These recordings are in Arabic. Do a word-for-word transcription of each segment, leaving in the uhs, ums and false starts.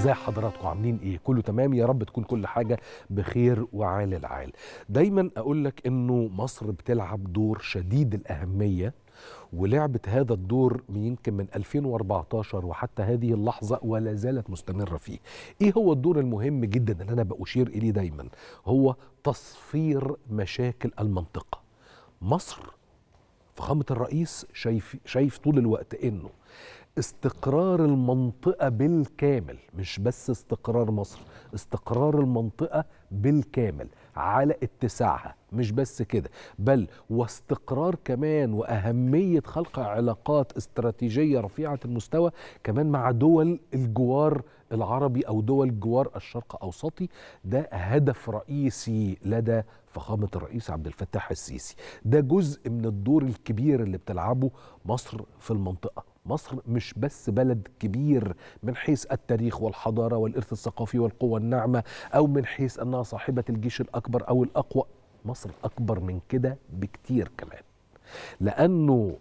ازاي حضراتكم عاملين ايه؟ كله تمام؟ يا رب تكون كل حاجة بخير وعال العال. دايما اقول لك انه مصر بتلعب دور شديد الاهمية، ولعبت هذا الدور من يمكن من ألفين وأربعتاشر وحتى هذه اللحظة ولا زالت مستمرة فيه. ايه هو الدور المهم جدا اللي انا بأشير اليه دايما؟ هو تصفير مشاكل المنطقة. مصر فخامة الرئيس شايف شايف طول الوقت انه استقرار المنطقة بالكامل، مش بس استقرار مصر، استقرار المنطقة بالكامل على اتساعها، مش بس كده، بل واستقرار كمان وأهمية خلق علاقات استراتيجية رفيعة المستوى كمان مع دول الجوار العربي أو دول الجوار الشرق أوسطي. ده هدف رئيسي لدى فخامة الرئيس عبد الفتاح السيسي. ده جزء من الدور الكبير اللي بتلعبه مصر في المنطقة. مصر مش بس بلد كبير من حيث التاريخ والحضارة والإرث الثقافي والقوة الناعمة، أو من حيث أنها صاحبة الجيش الأكبر أو الأقوى. مصر أكبر من كده بكتير كمان، لأنه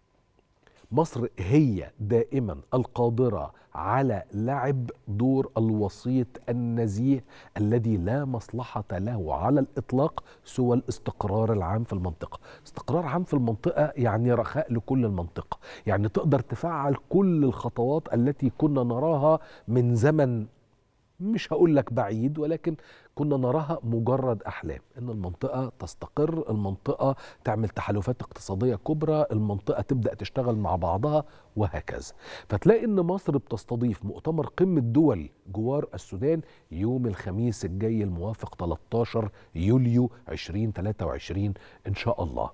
مصر هي دائما القادرة على لعب دور الوسيط النزيه الذي لا مصلحة له على الإطلاق سوى الاستقرار العام في المنطقة. استقرار عام في المنطقة يعني رخاء لكل المنطقة، يعني تقدر تفعل كل الخطوات التي كنا نراها من زمن مش هقول لك بعيد، ولكن كنا نراها مجرد أحلام، إن المنطقة تستقر، المنطقة تعمل تحالفات اقتصادية كبرى، المنطقة تبدأ تشتغل مع بعضها وهكذا. فتلاقي إن مصر بتستضيف مؤتمر قمة دول جوار السودان يوم الخميس الجاي الموافق تلتاشر يوليو ألفين وتلاتة وعشرين إن شاء الله.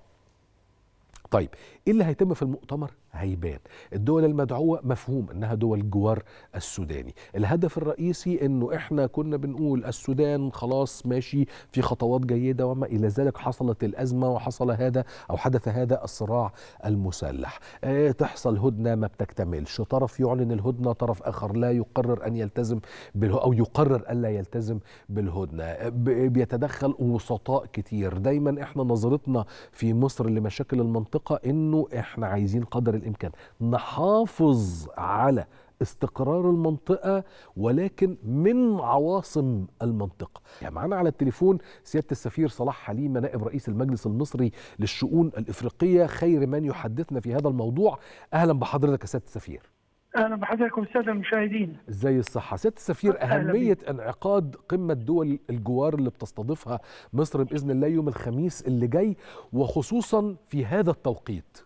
طيب ايه اللي هيتم في المؤتمر؟ هيبان. الدول المدعوة مفهوم انها دول الجوار السوداني. الهدف الرئيسي انه احنا كنا بنقول السودان خلاص ماشي في خطوات جيدة وما الى ذلك، حصلت الازمة وحصل هذا او حدث هذا الصراع المسلح. اه تحصل هدنة ما بتكتملش، طرف يعلن الهدنة، طرف اخر لا يقرر ان يلتزم بالهدنة او يقرر الا يلتزم بالهدنة. بيتدخل وسطاء كتير. دايما احنا نظرتنا في مصر لمشاكل المنطقة انه احنا عايزين قدر الامكان نحافظ على استقرار المنطقة، ولكن من عواصم المنطقة. يعني معنا على التليفون سيادة السفير صلاح حليمة نائب رئيس المجلس المصري للشؤون الإفريقية، خير من يحدثنا في هذا الموضوع. أهلا بحضرتك يا سيادة السفير. اهلا بحضراتكم الساده المشاهدين. ازاي الصحه سياده السفير؟ اهميه انعقاد قمه دول الجوار اللي بتستضيفها مصر باذن الله يوم الخميس اللي جاي، وخصوصا في هذا التوقيت.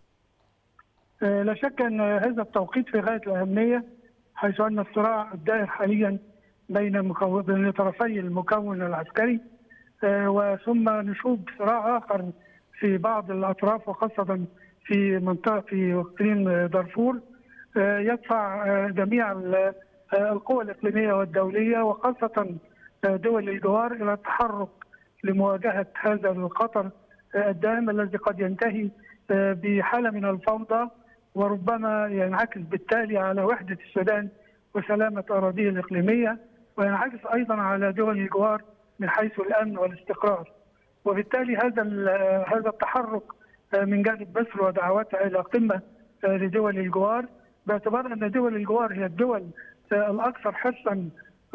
آه لا شك ان هذا التوقيت في غايه الاهميه، حيث ان الصراع الدائر حاليا بين مكون بين طرفي المكون العسكري آه وثم نشوب صراع اخر في بعض الاطراف، وخاصه في منطقه في اقليم دارفور يدفع جميع القوى الإقليمية والدولية وخاصة دول الجوار إلى التحرك لمواجهة هذا الخطر الدائم الذي قد ينتهي بحالة من الفوضى، وربما ينعكس بالتالي على وحدة السودان وسلامة أراضيه الإقليمية، وينعكس أيضا على دول الجوار من حيث الأمن والاستقرار. وبالتالي هذا هذا التحرك من جانب مصر ودعواتها إلى قمة لدول الجوار، باعتبار ان دول الجوار هي الدول الاكثر حرصا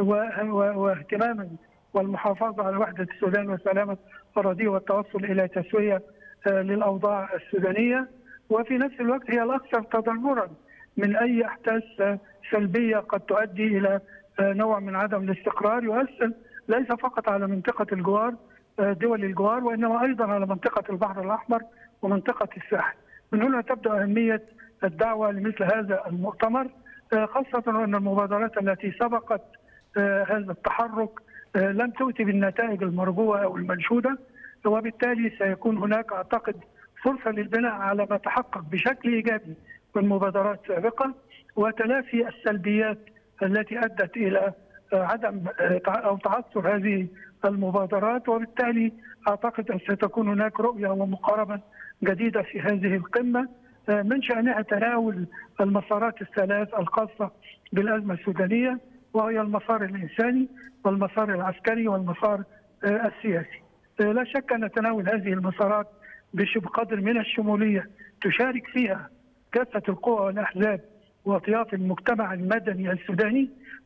واهتماما والمحافظه على وحده السودان وسلامه اراضيه والتوصل الى تسويه للاوضاع السودانيه، وفي نفس الوقت هي الاكثر تضررا من اي احداث سلبيه قد تؤدي الى نوع من عدم الاستقرار يؤثر ليس فقط على منطقه الجوار دول الجوار، وانما ايضا على منطقه البحر الاحمر ومنطقه الساحل. من هنا تبدا اهميه الدعوة لمثل هذا المؤتمر، خاصة أن المبادرات التي سبقت هذا التحرك لم تؤتي بالنتائج المرجوة أو المنشودة، وبالتالي سيكون هناك أعتقد فرصة للبناء على ما تحقق بشكل إيجابي من مبادرات سابقة وتلافي السلبيات التي أدت إلى عدم أو تعثر هذه المبادرات، وبالتالي أعتقد أن ستكون هناك رؤية ومقاربة جديدة في هذه القمة من شأنها تناول المسارات الثلاث الخاصة بالأزمة السودانية، وهي المسار الإنساني والمسار العسكري والمسار السياسي. لا شك أن تناول هذه المسارات بقدر من الشمولية تشارك فيها كافة القوى والأحزاب وأطياف المجتمع المدني السوداني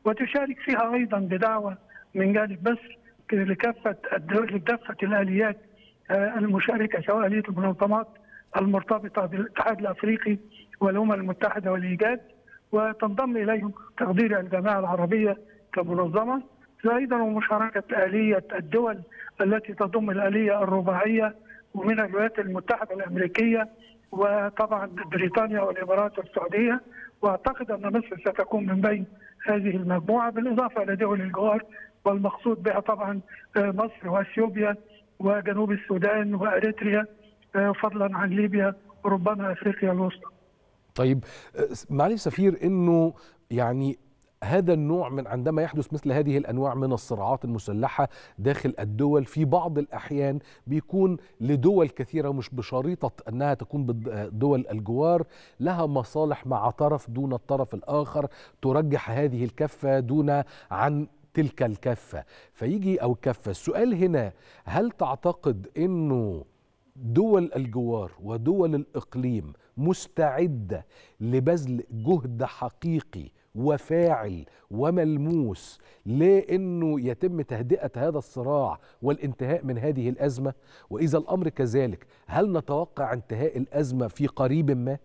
وتشارك فيها أيضا بدعوة من جانب مصر لكافة لكافة الآليات المشاركة، سواء آلية المنظمات المرتبطة بالاتحاد الأفريقي والأمم المتحدة والإيجاد، وتنضم إليهم تقدير الجماعة العربية كمنظمة، أيضا ومشاركة آلية الدول التي تضم الآلية الرباعية ومن الولايات المتحدة الأمريكية وطبعا بريطانيا والإمارات والسعودية. وأعتقد أن مصر ستكون من بين هذه المجموعة، بالإضافة إلى دول الجوار، والمقصود بها طبعا مصر وأثيوبيا وجنوب السودان وأريتريا، فضلا عن ليبيا وربما أفريقيا الوسطى. طيب معالي السفير، إنه يعني هذا النوع من عندما يحدث مثل هذه الأنواع من الصراعات المسلحة داخل الدول، في بعض الأحيان بيكون لدول كثيرة، مش بشريطة أنها تكون دول الجوار، لها مصالح مع طرف دون الطرف الآخر، ترجح هذه الكفة دون عن تلك الكفة، فيجي أو كفة. السؤال هنا، هل تعتقد أنه دول الجوار ودول الإقليم مستعدة لبذل جهد حقيقي وفاعل وملموس لأنه يتم تهدئة هذا الصراع والانتهاء من هذه الأزمة؟ وإذا الأمر كذلك، هل نتوقع انتهاء الأزمة في قريب ما؟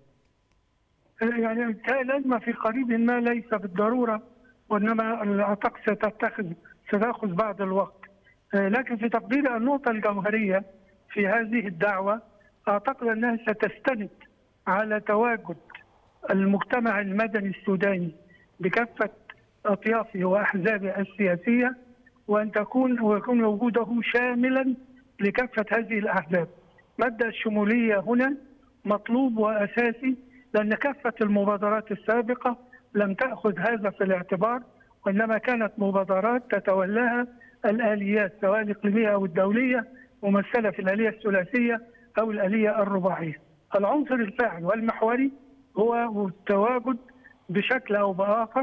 يعني انتهاء الأزمة في قريب ما ليس بالضرورة، وإنما أعتقد ستتخذ ستأخذ بعض الوقت. لكن في تقديري النقطة الجوهرية في هذه الدعوة أعتقد أنها ستستند على تواجد المجتمع المدني السوداني بكافة أطيافه وأحزابه السياسية، وأن تكون ويكون وجوده شاملا لكافة هذه الأحزاب. مبدأ الشمولية هنا مطلوب وأساسي، لأن كافة المبادرات السابقة لم تأخذ هذا في الاعتبار، وإنما كانت مبادرات تتولاها الآليات سواء الإقليمية أو الدولية، ممثلة في الآلية الثلاثية أو الآلية الرباعية. العنصر الفاعل والمحوري هو التواجد بشكل أو بآخر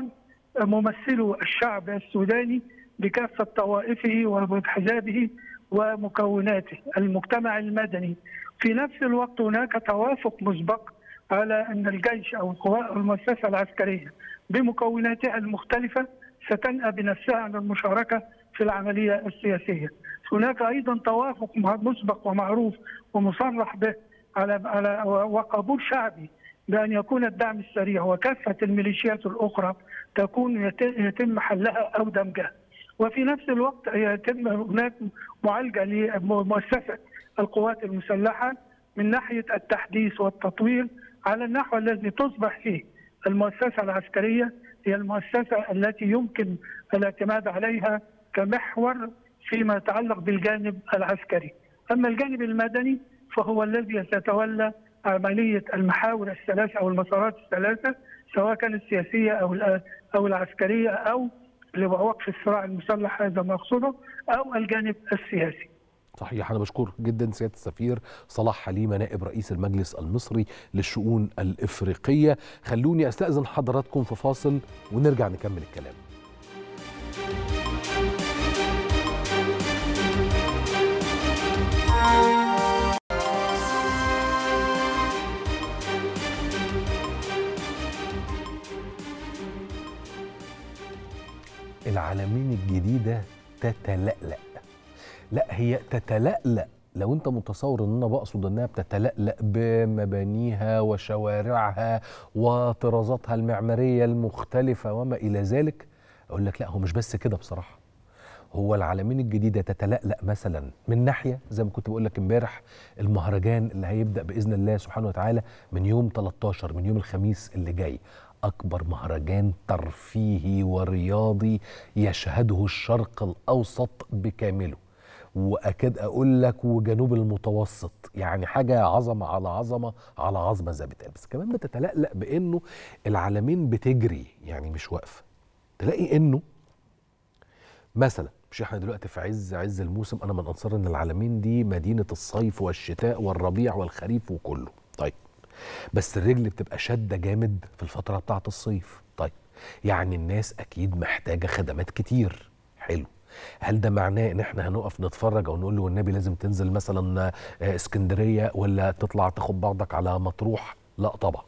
ممثلو الشعب السوداني بكافة طوائفه وأحزابه ومكوناته، المجتمع المدني. في نفس الوقت هناك توافق مسبق على أن الجيش أو القوات المؤسسة العسكرية بمكوناتها المختلفة ستنأى بنفسها عن المشاركة في العملية السياسية. هناك أيضا توافق مسبق ومعروف ومصرح به على على وقبول شعبي بأن يكون الدعم السريع وكافة الميليشيات الأخرى تكون يتم حلها أو دمجها. وفي نفس الوقت يتم هناك معالجة لمؤسسة القوات المسلحة من ناحية التحديث والتطوير على النحو الذي تصبح فيه المؤسسة العسكرية هي المؤسسة التي يمكن الاعتماد عليها كمحور فيما يتعلق بالجانب العسكري. أما الجانب المدني فهو الذي سيتولى عملية المحاور الثلاثة أو المسارات الثلاثة، سواء كانت السياسية أو أو العسكرية أو لوقف الصراع المسلح، هذا ما أقصده، أو الجانب السياسي. صحيح. أنا بشكر جدا سيادة السفير صلاح حليمة، نائب رئيس المجلس المصري للشؤون الإفريقية. خلوني أستأذن حضراتكم في فاصل ونرجع نكمل الكلام. العلمين الجديدة تتلألأ. لا، هي تتلألأ لو انت متصور ان انا بقصد انها بتتلألأ بمبانيها وشوارعها وطرازاتها المعمارية المختلفة وما الى ذلك، اقول لك لا، هو مش بس كده بصراحة. هو العلمين الجديدة تتلألأ مثلا من ناحية زي ما كنت بقول لك امبارح، المهرجان اللي هيبدأ بإذن الله سبحانه وتعالى من يوم ثلاثة عشر، من يوم الخميس اللي جاي، أكبر مهرجان ترفيهي ورياضي يشهده الشرق الأوسط بكامله، وأكاد أقول لك وجنوب المتوسط، يعني حاجة عظمة على عظمة على عظمة زي ما بتقال. بس كمان بتتلألأ بأنه العلمين بتجري، يعني مش واقفة. تلاقي أنه مثلا، مش احنا دلوقتي في عز عز الموسم، أنا من أنصار أن العلمين دي مدينة الصيف والشتاء والربيع والخريف وكله. طيب، بس الرجل بتبقى شادة جامد في الفترة بتاعة الصيف. طيب، يعني الناس أكيد محتاجة خدمات كتير. حلو. هل ده معناه ان احنا هنقف نتفرج او نقول له والنبي لازم تنزل مثلا اسكندرية ولا تطلع تاخد بعضك على مطروح؟ لا طبعا.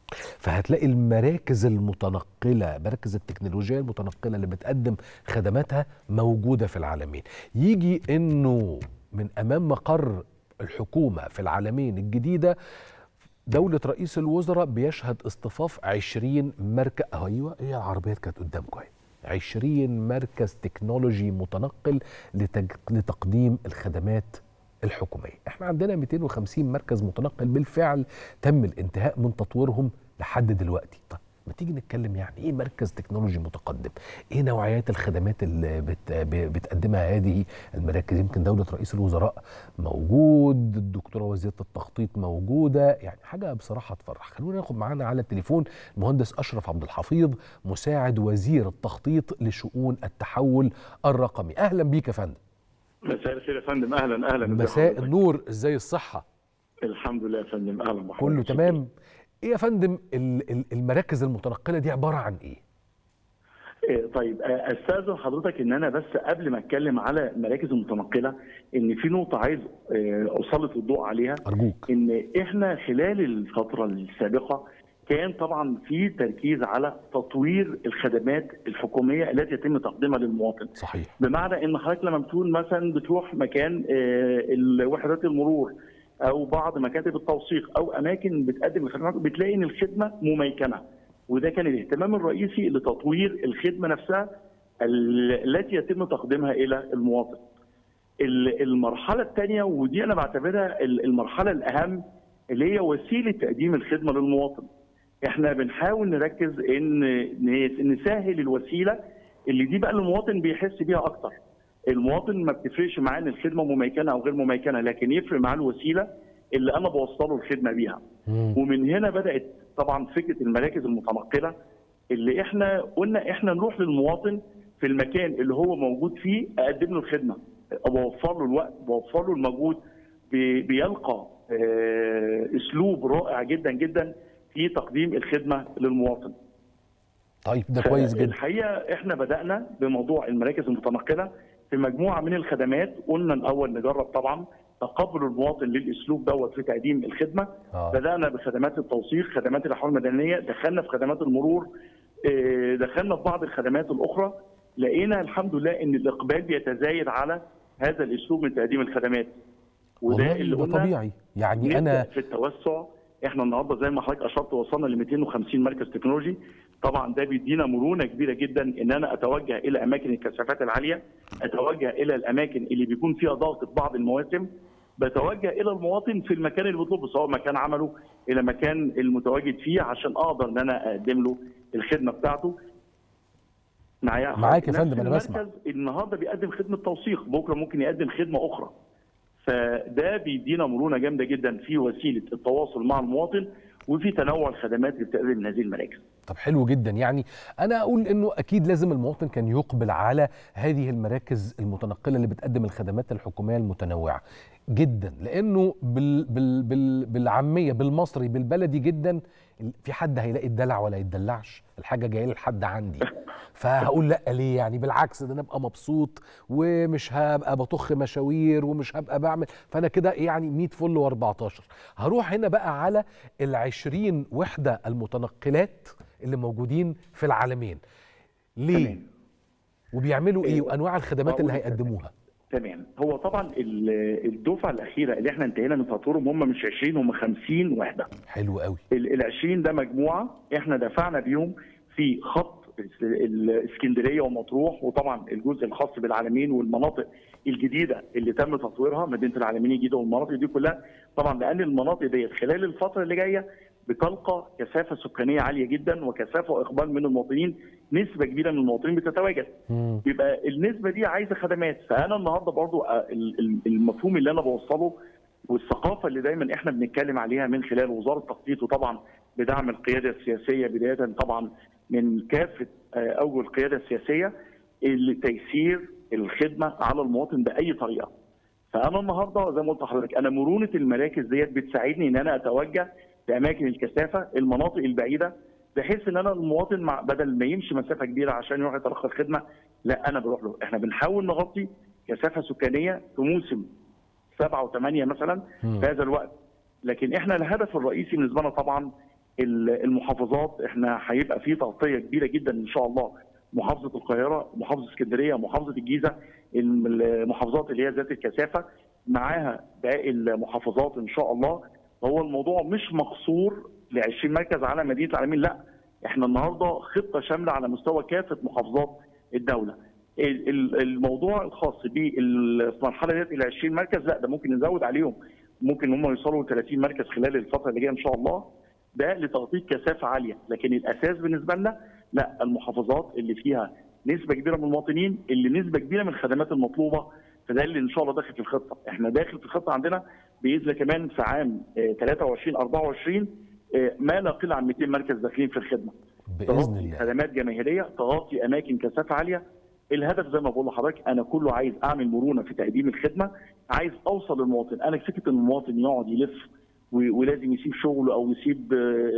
فهتلاقي المراكز المتنقله، مراكز التكنولوجيا المتنقله اللي بتقدم خدماتها موجوده في العالمين. يجي انه من امام مقر الحكومه في العالمين الجديده دولة رئيس الوزراء بيشهد اصطفاف عشرين مركز. ايوه هي العربيات كانت قدامكم اهي، عشرين مركز تكنولوجي متنقل لتج... لتقديم الخدمات الحكومية. احنا عندنا مئتين وخمسين مركز متنقل بالفعل تم الانتهاء من تطويرهم لحد دلوقتي. طيب ما تيجي نتكلم يعني ايه مركز تكنولوجي متقدم؟ ايه نوعيات الخدمات اللي بت... بتقدمها هذه المراكز؟ يمكن دولة رئيس الوزراء موجود، الدكتورة وزيرة التخطيط موجودة، يعني حاجة بصراحة تفرح. خلونا ناخد معانا على التليفون المهندس أشرف عبد الحفيظ، مساعد وزير التخطيط لشؤون التحول الرقمي. أهلا بيك يا فندم. مساء الخير يا فندم. اهلا اهلا. مساء النور، ازاي الصحة؟ الحمد لله يا فندم. اهلا بحضرتك. كله تمام. ايه يا فندم المراكز المتنقلة دي عبارة عن ايه؟ إيه طيب استاذن حضرتك ان انا بس قبل ما اتكلم على المراكز المتنقله ان في نقطه عايز اسلط الضوء عليها. ارجوك. ان احنا خلال الفتره السابقه كان طبعا في تركيز على تطوير الخدمات الحكوميه التي يتم تقديمها للمواطن. صحيح. بمعنى ان حضرتك لما بتكون مثلا بتروح مكان وحدات المرور او بعض مكاتب التوثيق او اماكن بتقدم الخدمات بتلاقي ان الخدمه مميكنه، وده كان الاهتمام الرئيسي لتطوير الخدمه نفسها التي يتم تقديمها الى المواطن. المرحله الثانيه ودي انا بعتبرها المرحله الاهم اللي هي وسيله تقديم الخدمه للمواطن. احنا بنحاول نركز ان نسهل الوسيله اللي دي بقى المواطن بيحس بيها اكتر. المواطن ما بتفرقش معاه ان الخدمه مميكنه او غير مميكنه، لكن يفرق معاه الوسيله اللي انا بوصله الخدمه بيها. مم. ومن هنا بدات طبعا فكره المراكز المتنقله اللي احنا قلنا احنا نروح للمواطن في المكان اللي هو موجود فيه اقدم له الخدمه، بوفر له الوقت، بوفر له المجهود، بيلقى اسلوب رائع جدا جدا في تقديم الخدمه للمواطن. طيب ده كويس جدا. الحقيقه احنا بدانا بموضوع المراكز المتنقله في مجموعه من الخدمات. قلنا الاول نجرب طبعا تقبل المواطن للاسلوب دوت في تقديم الخدمه. آه. بدانا بخدمات التوثيق، خدمات الاحوال المدنيه، دخلنا في خدمات المرور، دخلنا في بعض الخدمات الاخرى. لقينا الحمد لله ان الاقبال بيتزايد على هذا الاسلوب من تقديم الخدمات. وده اللي قلنا طبيعي. يعني انا في التوسع احنا النهارده زي ما حضرتك اشرت وصلنا ل مئتين وخمسين مركز تكنولوجي. طبعا ده بيدينا مرونه كبيره جدا ان انا اتوجه الى اماكن الكثافات العاليه، اتوجه الى الاماكن اللي بيكون فيها ضغط في بعض المواسم، بتوجه الى المواطن في المكان اللي بيطلبه سواء مكان عمله الى مكان المتواجد فيه عشان اقدر ان انا اقدم له الخدمه بتاعته. معايا معاك يا فندم انا بسمع. النهارده بيقدم خدمه توثيق، بكره ممكن يقدم خدمه اخرى. فده بيدينا مرونه جامده جدا في وسيله التواصل مع المواطن وفي تنوع الخدمات اللي بتقدم هذه المراكز. طب حلو جدا. يعني انا اقول انه اكيد لازم المواطن كان يقبل على هذه المراكز المتنقله اللي بتقدم الخدمات الحكوميه المتنوعه جدا، لانه بال بال بال بالعاميه بالمصري بالبلدي جدا في حد هيلاقي الدلع ولا يتدلعش، الحاجه جايه لحد عندي فهقول لا ليه؟ يعني بالعكس ده انا ابقى مبسوط ومش هبقى بطخ مشاوير ومش هبقى بعمل، فانا كده يعني مية فل واربعتاشر. هروح هنا بقى على العشرين وحده المتنقلات اللي موجودين في العالمين. ليه؟ تمام. وبيعملوا ايه وانواع الخدمات اللي هيقدموها؟ تمام. هو طبعا الدفعه الاخيره اللي احنا انتهينا من تطويرهم هم مش عشرين، هم خمسين وحده. حلو قوي. ال عشرين ده مجموعه احنا دفعنا بيهم في خط الاسكندريه ومطروح، وطبعا الجزء الخاص بالعالمين والمناطق الجديده اللي تم تطويرها، مدينه العالمين الجديده والمناطق دي كلها. طبعا لان المناطق ديت خلال الفتره اللي جايه بتلقى كثافه سكانيه عاليه جدا وكثافه واقبال من المواطنين، نسبه كبيره من المواطنين بتتواجد. يبقى النسبه دي عايزه خدمات. فانا النهارده برضو المفهوم اللي انا بوصله والثقافه اللي دايما احنا بنتكلم عليها من خلال وزاره التخطيط، وطبعا بدعم القياده السياسيه بدايه طبعا من كافه اوجه القياده السياسيه، لتيسير الخدمه على المواطن باي طريقه. فانا النهارده زي ما قلت لحضرتك انا مرونه المراكز ديت بتساعدني ان انا اتوجه في اماكن الكثافه، المناطق البعيده، بحيث ان انا المواطن مع بدل ما يمشي مسافه كبيره عشان يروح يتلقى الخدمه، لا انا بروح له. احنا بنحاول نغطي كثافه سكانيه في موسم سبعه وثمانيه مثلا في هذا الوقت، لكن احنا الهدف الرئيسي بالنسبه لنا طبعا المحافظات احنا هيبقى في تغطيه كبيره جدا ان شاء الله، محافظه القاهره، محافظه اسكندريه، محافظه الجيزه، المحافظات اللي هي ذات الكثافه معاها باقي المحافظات ان شاء الله. هو الموضوع مش مقصور ل عشرين مركز على مدينه العالمين، لا، احنا النهارده خطه شامله على مستوى كافه محافظات الدوله. الموضوع الخاص بالمرحله ديت الى عشرين مركز، لا ده ممكن نزود عليهم، ممكن هم يوصلوا ل ثلاثين مركز خلال الفتره اللي جايه ان شاء الله، ده لتغطيه كثافه عاليه. لكن الاساس بالنسبه لنا لا، المحافظات اللي فيها نسبه كبيره من المواطنين، اللي نسبه كبيره من الخدمات المطلوبه، فده اللي ان شاء الله داخل في الخطه. احنا داخل في الخطه عندنا باذن الله كمان في عام ثلاثة وعشرين أربعة وعشرين ما لا يقل عن مئتين مركز داخلين في الخدمه باذن الله، خدمات جماهيريه تغطي اماكن كثافه عاليه. الهدف زي ما بقول لحضرتك انا كله عايز اعمل مرونه في تقديم الخدمه، عايز اوصل للمواطن. انا فكره ان المواطن يقعد يلف ولازم يسيب شغله او يسيب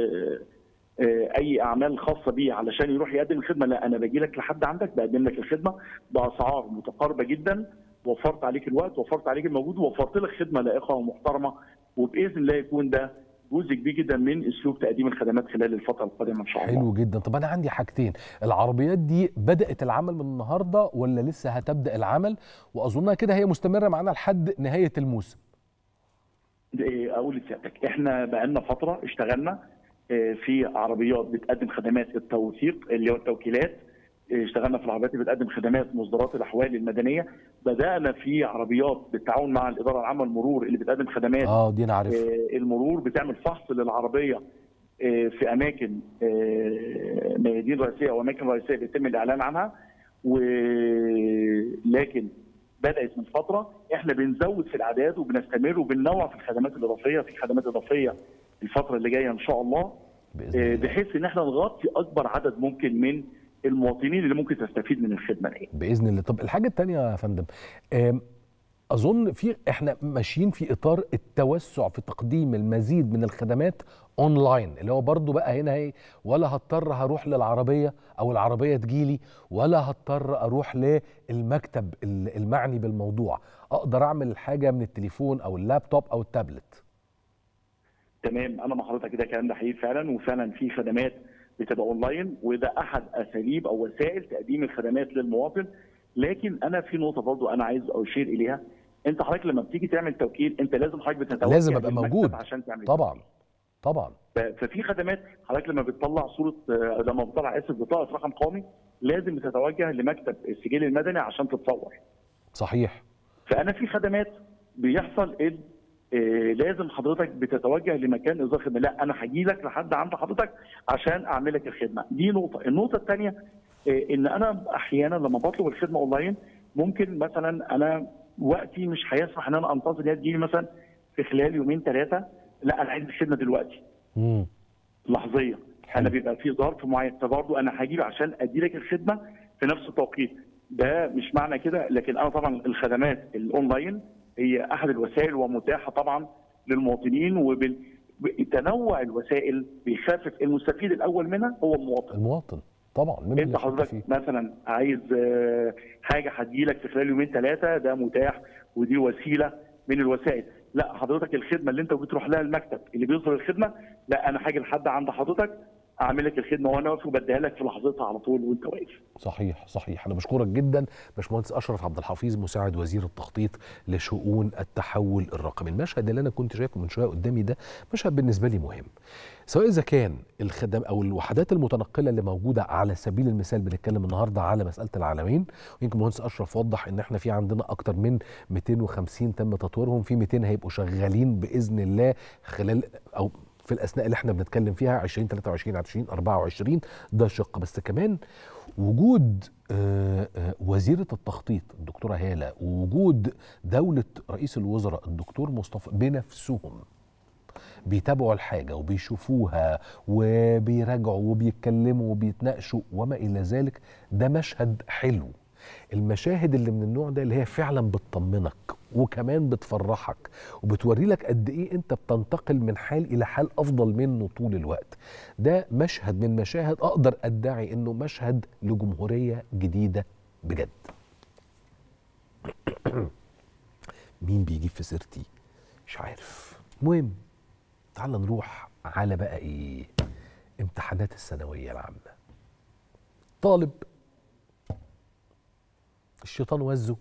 اي اعمال خاصه بيه علشان يروح يقدم الخدمه، لا، انا باجي لك لحد عندك بقدم لك الخدمه باسعار متقاربه جدا، وفرت عليك الوقت، وفرت عليك المجهود، ووفرت لك خدمه لائقه ومحترمه، وباذن الله يكون ده جزء كبير جدا من اسلوب تقديم الخدمات خلال الفتره القادمه ان شاء الله. حلو جدا. طب انا عندي حاجتين، العربيات دي بدات العمل من النهارده ولا لسه هتبدا العمل؟ واظنها كده هي مستمره معانا لحد نهايه الموسم. اقول لسيادتك احنا بقالنا فتره اشتغلنا في عربيات بتقدم خدمات التوثيق اللي هو التوكيلات، اشتغلنا في العربيات اللي بتقدم خدمات مصدرات الاحوال المدنيه، بدانا في عربيات بالتعاون مع الاداره العامه للمرور اللي بتقدم خدمات اه دي انا عارفها، المرور بتعمل فحص للعربيه في اماكن ميادين رئيسيه واماكن رئيسيه بيتم الاعلان عنها، ولكن بدات من فتره. احنا بنزود في الاعداد وبنستمر وبننوع في الخدمات الاضافيه، في خدمات اضافيه الفتره اللي جايه ان شاء الله، بحيث ان احنا نغطي اكبر عدد ممكن من المواطنين اللي ممكن تستفيد من الخدمه دي باذن الله. طب الحاجه الثانيه يا فندم، اظن في احنا ماشيين في اطار التوسع في تقديم المزيد من الخدمات اونلاين، اللي هو برضو بقى هنا ايه، ولا هضطر هروح للعربيه او العربيه تجيلي، ولا هضطر اروح للمكتب المعني بالموضوع، اقدر اعمل الحاجه من التليفون او اللابتوب او التابلت. تمام، انا مع حضرتك كده الكلام ده حقيقي فعلا، وفعلا في خدمات بتبقى اونلاين، وده احد اساليب او وسائل تقديم الخدمات للمواطن. لكن انا في نقطه برضو انا عايز اشير اليها، انت حضرتك لما بتيجي تعمل توكيل انت لازم حضرتك بتتوجه لازم ابقى موجود عشان تعمل طبعا طبعا. ففي خدمات حضرتك لما بتطلع صوره، لما بتطلع اسف بطاقه رقم قومي لازم بتتوجه لمكتب السجل المدني عشان تتصور. صحيح. فانا في خدمات بيحصل ان إيه لازم حضرتك بتتوجه لمكان اصدار خدمه، لا انا هاجي لك لحد عند حضرتك عشان اعمل لك الخدمه. دي نقطه. النقطه الثانيه إيه ان انا احيانا لما بطلب الخدمه اونلاين ممكن مثلا انا وقتي مش هيسمح ان انا انتظر هي تجيلي مثلا في خلال يومين ثلاثه، لا انا عايز الخدمه دلوقتي. امم لحظيه. انا بيبقى في ظرف معين، فبرضه انا هجيب عشان ادي لك الخدمه في نفس التوقيت. ده مش معنى كده، لكن انا طبعا الخدمات الاونلاين هي احد الوسائل ومتاحه طبعا للمواطنين، وبتنوع الوسائل بيخفف. المستفيد الاول منها هو المواطن. المواطن طبعا. انت حضرتك مثلا عايز حاجه هتجيلك في خلال يومين ثلاثه، ده متاح ودي وسيله من الوسائل. لا حضرتك الخدمه اللي انت بتروح لها المكتب اللي بيصدر الخدمه، لا انا هاجي لحد عند حضرتك اعمل لك الخدمه وانا واقف وبديها لك في لحظتها على طول وانت واقف. صحيح صحيح. انا بشكرك جدا باشمهندس اشرف عبد الحفيظ مساعد وزير التخطيط لشؤون التحول الرقمي. المشهد اللي انا كنت شايفه من شويه قدامي ده مشهد بالنسبه لي مهم، سواء اذا كان الخدم او الوحدات المتنقله اللي موجوده. على سبيل المثال بنتكلم النهارده على مساله العلمين، ويمكن المهندس اشرف وضح ان احنا في عندنا اكتر من مئتين وخمسين تم تطويرهم، في مئتين هيبقوا شغالين باذن الله خلال او في الاثناء اللي احنا بنتكلم فيها عشرين ثلاثة وعشرين عشرين أربعة وعشرين. ده شق. بس كمان وجود وزيره التخطيط الدكتوره هاله، ووجود دوله رئيس الوزراء الدكتور مصطفى بنفسهم بيتابعوا الحاجه وبيشوفوها وبيراجعوا وبيتكلموا وبيتناقشوا وما الى ذلك. ده مشهد حلو. المشاهد اللي من النوع ده اللي هي فعلا بتطمنك وكمان بتفرحك وبتوري لك قد ايه انت بتنتقل من حال الى حال افضل منه طول الوقت. ده مشهد من مشاهد اقدر ادعي انه مشهد لجمهورية جديدة بجد. مين بيجيب في سيرتي؟ مش عارف. المهم تعال نروح على بقى ايه امتحانات الثانويه العامه. طالب الشيطان وزه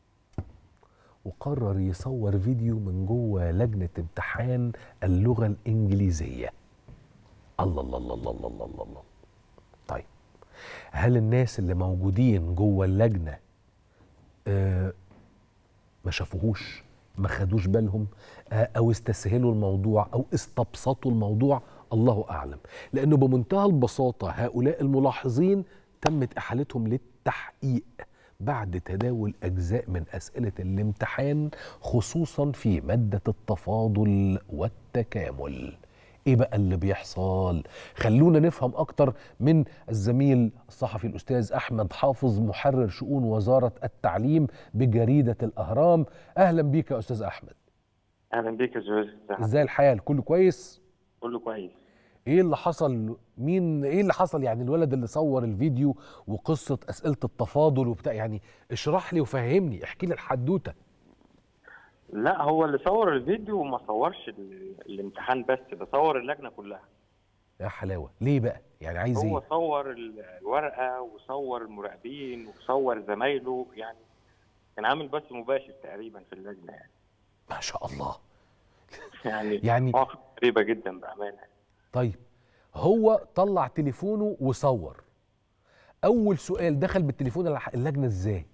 وقرر يصور فيديو من جوه لجنه امتحان اللغه الانجليزيه. الله الله الله الله الله الله الله. طيب هل الناس اللي موجودين جوه اللجنه آه ما شافوهوش، ما خدوش بالهم، آه او استسهلوا الموضوع او استبسطوا الموضوع؟ الله اعلم، لانه بمنتهى البساطه هؤلاء الملاحظين تمت احالتهم للتحقيق بعد تداول اجزاء من اسئله الامتحان، خصوصا في ماده التفاضل والتكامل. ايه بقى اللي بيحصل؟ خلونا نفهم اكتر من الزميل الصحفي الاستاذ احمد حافظ، محرر شؤون وزاره التعليم بجريده الاهرام. اهلا بيك يا استاذ احمد. اهلا بيك يا زوز. ازاي الحال؟ كله كويس؟ كله كويس. ايه اللي حصل؟ مين ايه اللي حصل يعني الولد اللي صور الفيديو وقصه اسئله التفاضل وبتاع؟ يعني اشرح لي وفهمني، احكي لي الحدوته. لا، هو اللي صور الفيديو وما صورش الامتحان بس، ده صور اللجنه كلها. يا حلاوه، ليه بقى؟ يعني عايز هو ايه؟ صور الورقه وصور المراقبين وصور زمايله، يعني كان عامل بث مباشر تقريبا في اللجنه يعني. ما شاء الله. يعني يعني مواقف غريبه جدا بامانه. طيب هو طلع تليفونه وصور. اول سؤال، دخل بالتليفون اللجنه ازاي؟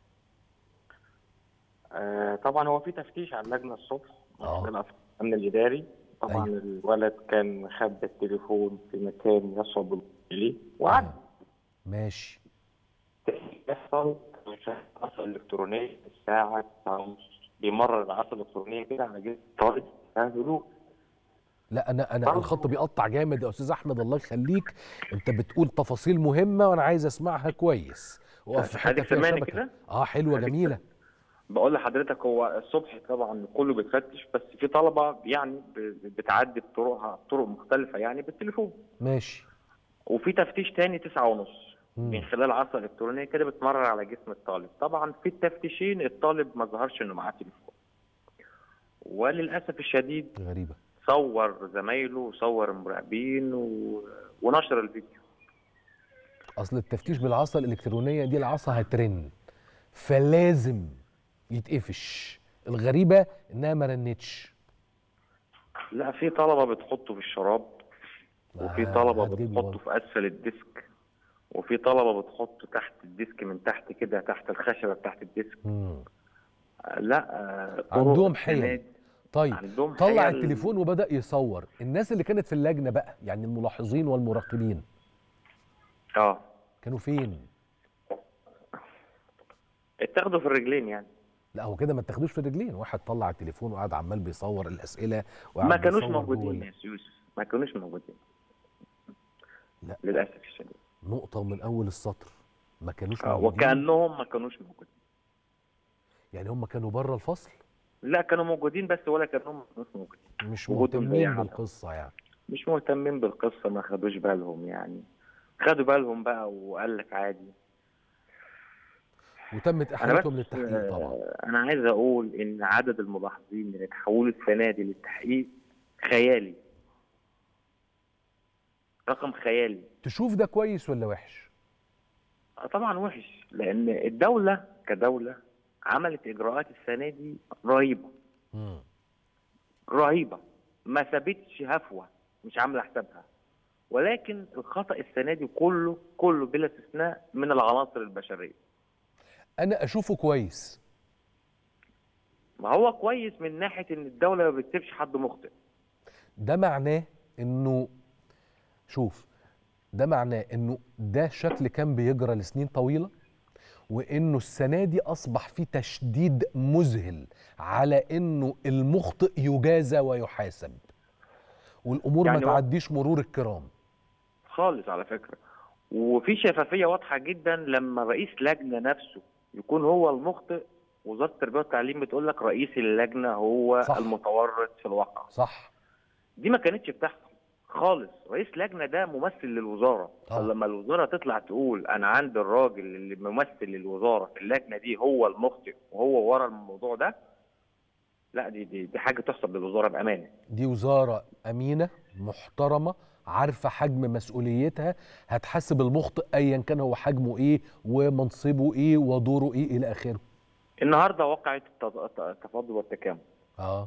آه طبعا هو في تفتيش على اللجنه الصبح اه من الامن الاداري. طبعا أيوه. الولد كان مخبي التليفون في مكان يصعب اليه وقعد. آه. ماشي. يحصل العصا الالكترونيه الساعه تسعة ونص، بيمرر العصا الالكترونيه كده على جسم الطالب هدوء. لا انا انا الخط بيقطع جامد يا استاذ احمد، الله يخليك. انت بتقول تفاصيل مهمه وانا عايز اسمعها كويس. وقف في حته فيها شبكه كده. اه حلوه جميله. بقول لحضرتك هو الصبح طبعا كله بيتفتش، بس في طلبه يعني بتعدي بطرقها طرق مختلفه يعني بالتليفون. ماشي. وفي تفتيش تاني تسعة ونص من خلال عصا الكترونيه كده بتمرر على جسم الطالب. طبعا في التفتيشين الطالب ما ظهرش انه معاه تليفون، وللاسف الشديد غريبه صور زمايله وصور المراقبين و... ونشر الفيديو. اصل التفتيش بالعصا الالكترونيه دي العصا هترن، فلازم يتقفش. الغريبه انها ما رنتش. لا، في طلبه بتحطه في الشراب، وفي آه طلبه بتحطه في اسفل الديسك، وفي طلبه بتحطه تحت الديسك من تحت كده، تحت الخشبه بتاعت الديسك. مم. لا آه عندهم حيل. طيب عندهم طلع حيل. التليفون وبدأ يصور. الناس اللي كانت في اللجنة بقى، يعني الملاحظين والمراقبين، اه كانوا فين؟ اتاخدوا في الرجلين يعني. لا هو كده ما اتاخدوش في الرجلين، واحد طلع التليفون وقعد عمال بيصور الأسئلة ما كانوش موجودين يا يوسف، ما كانوش موجودين. لا للأسف الشديد. نقطة من أول السطر، ما كانوش آه موجودين. وكأنهم ما كانوش موجودين. يعني هم كانوا بره الفصل؟ لا كانوا موجودين بس ولا كانهم مش موجودين. مش مهتمين بالقصة يعني. مش مهتمين بالقصة، ما خدوش بالهم يعني. خدوا بالهم بقى وقال لك عادي. وتمت احالتهم للتحقيق طبعا. انا عايز اقول ان عدد الملاحظين اللي اتحولوا السنه دي للتحقيق خيالي، رقم خيالي. تشوف ده كويس ولا وحش؟ طبعا وحش، لان الدوله كدوله عملت اجراءات السنه دي رهيبه. مم. رهيبه، ما سابتش هفوه، مش عامله حسابها. ولكن الخطا السنه دي كله كله بلا استثناء من العناصر البشريه. انا اشوفه كويس. ما هو كويس من ناحيه ان الدوله ما بتسيبش حد مخطئ. ده معناه انه، شوف، ده معناه انه ده شكل كان بيجرى لسنين طويله، وانه السنه دي اصبح في تشديد مذهل على انه المخطئ يجازى ويحاسب، والامور يعني ما تعديش مرور الكرام خالص على فكره. وفي شفافيه واضحه جدا لما رئيس لجنه نفسه يكون هو المخطئ، وزاره التربيه والتعليم بتقول لك رئيس اللجنه هو صح. المتورط في الواقع. صح. دي ما كانتش بتحصل خالص. رئيس لجنه ده ممثل للوزاره. طبعا. فلما الوزاره تطلع تقول انا عند الراجل اللي ممثل للوزاره في اللجنه دي هو المخطئ وهو ورا الموضوع ده، لا دي دي, دي حاجه تحسب للوزاره بامانه. دي وزاره امينه محترمه عارفه حجم مسؤوليتها، هتحاسب المخطئ ايا كان هو حجمه ايه ومنصبه ايه ودوره ايه الى اخره. النهارده وقعت التفاضل والتكامل. اه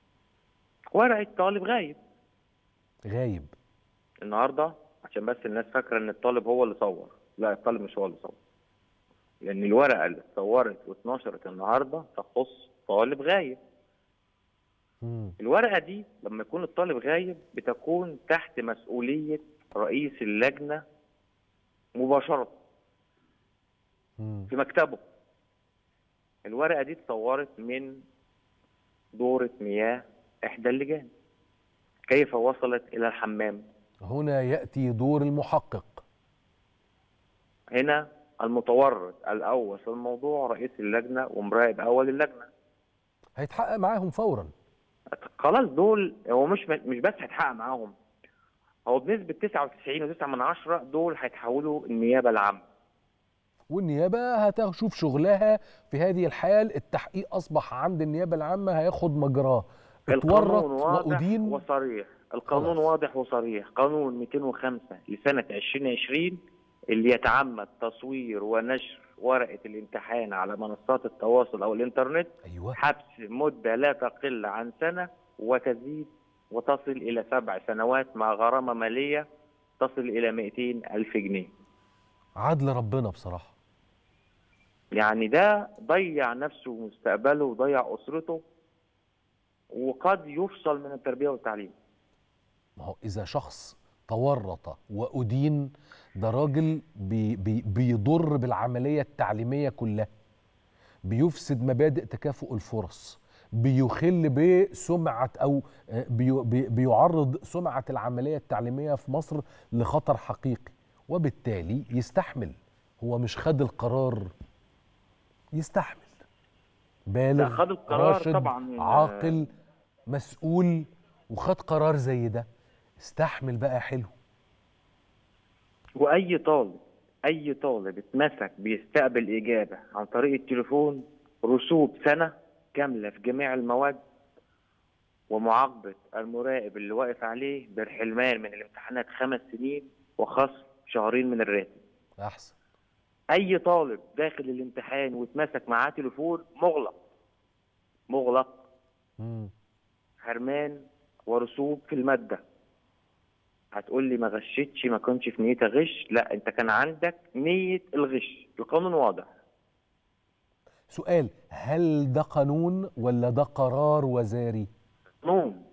ورقه طالب غايب. غايب النهارده، عشان بس الناس فاكره ان الطالب هو اللي صور، لا الطالب مش هو اللي صور. لان الورقه اللي اتصورت واتنشرت النهارده تخص طالب غايب. مم. الورقه دي لما يكون الطالب غايب بتكون تحت مسؤوليه رئيس اللجنه مباشره مم. في مكتبه. الورقه دي اتصورت من دورة مياه احدى اللجان. كيف وصلت الى الحمام؟ هنا ياتي دور المحقق. هنا المتورط الاول في الموضوع رئيس اللجنه ومراقب اول اللجنه. هيتحقق معاهم فورا. خلاص دول هو مش مش بس هيتحقق معاهم، هو بنسبه تسعة وتسعين فاصلة تسعة من عشرة دول هيتحولوا النيابه العامه. والنيابه هتشوف شغلها في هذه الحال. التحقيق اصبح عند النيابه العامه هياخد مجراه. القانون واضح وأدين وصريح. القانون خلاص. واضح وصريح. قانون مئتين وخمسة لسنه ألفين وعشرين اللي يتعمد تصوير ونشر ورقه الامتحان على منصات التواصل او الانترنت، أيوة. حبس مده لا تقل عن سنه وتزيد وتصل الى سبع سنوات مع غرامه ماليه تصل الى مئتين ألف جنيه. عدل ربنا بصراحه. يعني ده ضيع نفسه ومستقبله وضيع اسرته، وقد يفصل من التربيه والتعليم. ما هو اذا شخص تورط وأدين، ده راجل بي بي بيضر بالعمليه التعليميه كلها، بيفسد مبادئ تكافؤ الفرص، بيخل بسمعه او بي بي بيعرض سمعه العمليه التعليميه في مصر لخطر حقيقي، وبالتالي يستحمل. هو مش خد القرار، يستحمل. بالغ خد القرار راشد طبعا، عاقل مسؤول، وخد قرار زي ده، استحمل بقى. حلو. واي طالب اي طالب اتمسك بيستقبل اجابه عن طريق التليفون رسوب سنه كامله في جميع المواد، ومعاقبه المراقب اللي واقف عليه بالحرمان من الامتحانات خمس سنين وخصم شهرين من الراتب. احسن. اي طالب داخل الامتحان واتمسك معاه تليفون مغلق مغلق مم. حرمان ورسوب في الماده. هتقول لي ما غشتش، ما كنتش في نيتها غش. لا، انت كان عندك نيه الغش. القانون واضح. سؤال: هل ده قانون ولا ده قرار وزاري؟ قانون.